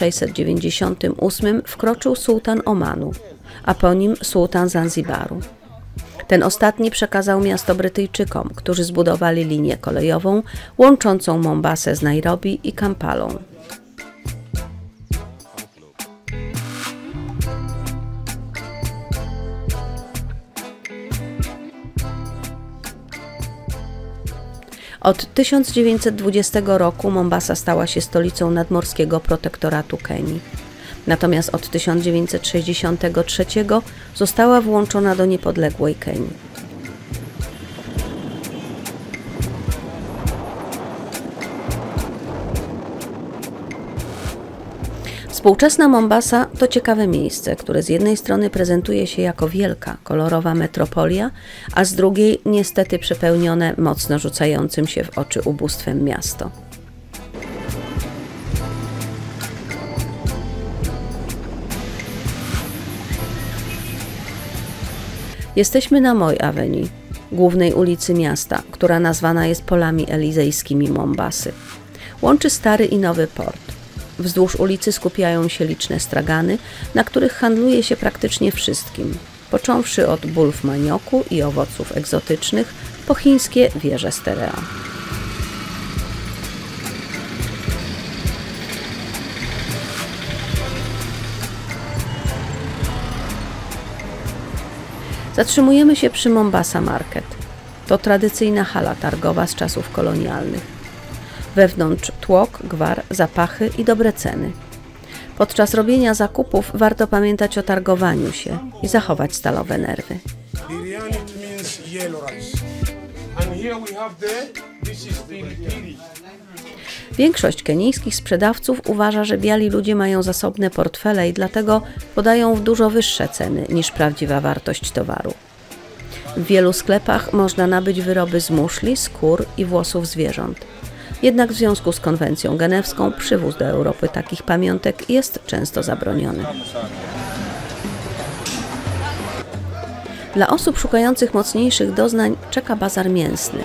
S1: 1698 wkroczył sułtan Omanu, a po nim sułtan Zanzibaru. Ten ostatni przekazał miasto Brytyjczykom, którzy zbudowali linię kolejową łączącą Mombasę z Nairobi i Kampalą. Od 1920 roku Mombasa stała się stolicą nadmorskiego protektoratu Kenii. Natomiast od 1963 została włączona do niepodległej Kenii. Współczesna Mombasa to ciekawe miejsce, które z jednej strony prezentuje się jako wielka, kolorowa metropolia, a z drugiej niestety przepełnione mocno rzucającym się w oczy ubóstwem miasto. Jesteśmy na Moi Avenue, głównej ulicy miasta, która nazwana jest polami elizejskimi Mombasy. Łączy stary i nowy port. Wzdłuż ulicy skupiają się liczne stragany, na których handluje się praktycznie wszystkim, począwszy od bulw manioku i owoców egzotycznych, po chińskie wieże stereo. Zatrzymujemy się przy Mombasa Market. To tradycyjna hala targowa z czasów kolonialnych. Wewnątrz tłok, gwar, zapachy i dobre ceny. Podczas robienia zakupów warto pamiętać o targowaniu się i zachować stalowe nerwy. Większość kenijskich sprzedawców uważa, że biali ludzie mają zasobne portfele i dlatego podają w dużo wyższe ceny niż prawdziwa wartość towaru. W wielu sklepach można nabyć wyroby z muszli, skór i włosów zwierząt. Jednak w związku z konwencją genewską przywóz do Europy takich pamiątek jest często zabroniony. Dla osób szukających mocniejszych doznań czeka bazar mięsny.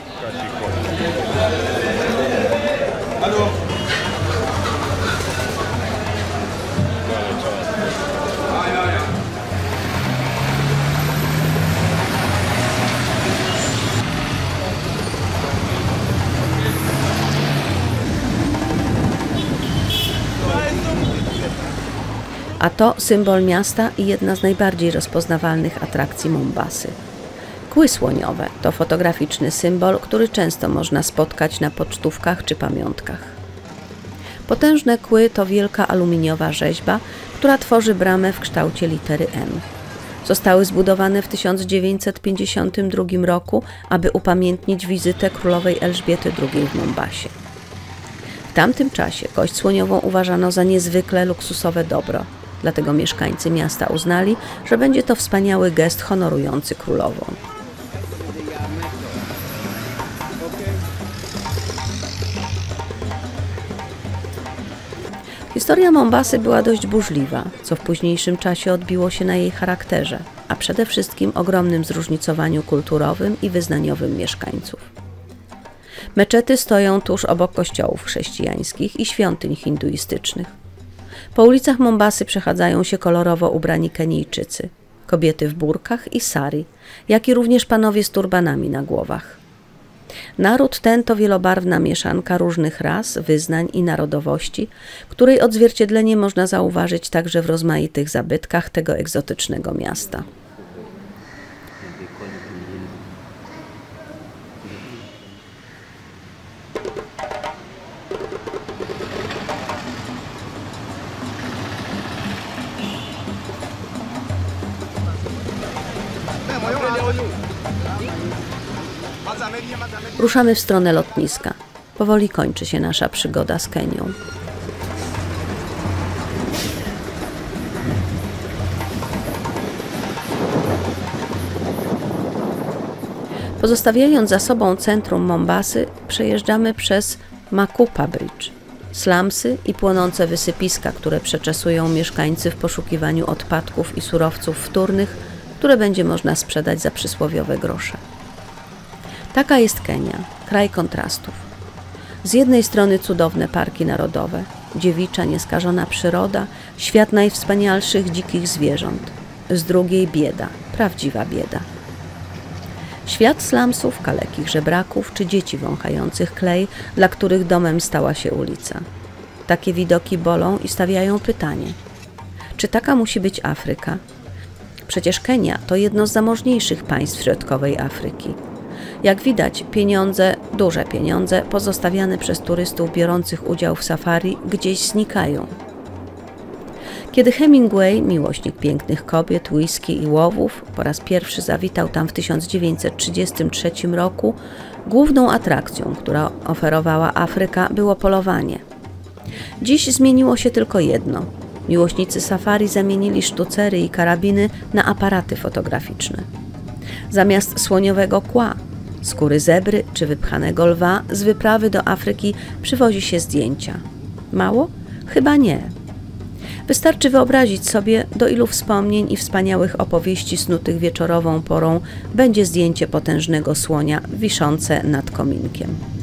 S1: A to symbol miasta i jedna z najbardziej rozpoznawalnych atrakcji Mombasy. Kły słoniowe to fotograficzny symbol, który często można spotkać na pocztówkach czy pamiątkach. Potężne kły to wielka aluminiowa rzeźba, która tworzy bramę w kształcie litery M. Zostały zbudowane w 1952 roku, aby upamiętnić wizytę królowej Elżbiety II w Mombasie. W tamtym czasie kość słoniową uważano za niezwykle luksusowe dobro, dlatego mieszkańcy miasta uznali, że będzie to wspaniały gest honorujący królową. Historia Mombasy była dość burzliwa, co w późniejszym czasie odbiło się na jej charakterze, a przede wszystkim ogromnym zróżnicowaniu kulturowym i wyznaniowym mieszkańców. Meczety stoją tuż obok kościołów chrześcijańskich i świątyń hinduistycznych. Po ulicach Mombasy przechadzają się kolorowo ubrani Kenijczycy, kobiety w burkach i sari, jak i również panowie z turbanami na głowach. Naród ten to wielobarwna mieszanka różnych ras, wyznań i narodowości, której odzwierciedlenie można zauważyć także w rozmaitych zabytkach tego egzotycznego miasta. Ruszamy w stronę lotniska. Powoli kończy się nasza przygoda z Kenią. Pozostawiając za sobą centrum Mombasy, przejeżdżamy przez Makupa Bridge, slumsy i płonące wysypiska, które przeczesują mieszkańcy w poszukiwaniu odpadków i surowców wtórnych, które będzie można sprzedać za przysłowiowe grosze. Taka jest Kenia, kraj kontrastów. Z jednej strony cudowne parki narodowe, dziewicza, nieskażona przyroda, świat najwspanialszych dzikich zwierząt. Z drugiej bieda, prawdziwa bieda. Świat slumsów, kalekich żebraków czy dzieci wąchających klej, dla których domem stała się ulica. Takie widoki bolą i stawiają pytanie: czy taka musi być Afryka? Przecież Kenia to jedno z zamożniejszych państw środkowej Afryki. Jak widać, pieniądze, duże pieniądze, pozostawiane przez turystów biorących udział w safari, gdzieś znikają. Kiedy Hemingway, miłośnik pięknych kobiet, whisky i łowów, po raz pierwszy zawitał tam w 1933 roku, główną atrakcją, która oferowała Afryka, było polowanie. Dziś zmieniło się tylko jedno. Miłośnicy safari zamienili sztucery i karabiny na aparaty fotograficzne. Zamiast słoniowego kła, skóry zebry czy wypchanego lwa, z wyprawy do Afryki przywozi się zdjęcia. Mało? Chyba nie. Wystarczy wyobrazić sobie, do ilu wspomnień i wspaniałych opowieści snutych wieczorową porą będzie zdjęcie potężnego słonia wiszące nad kominkiem.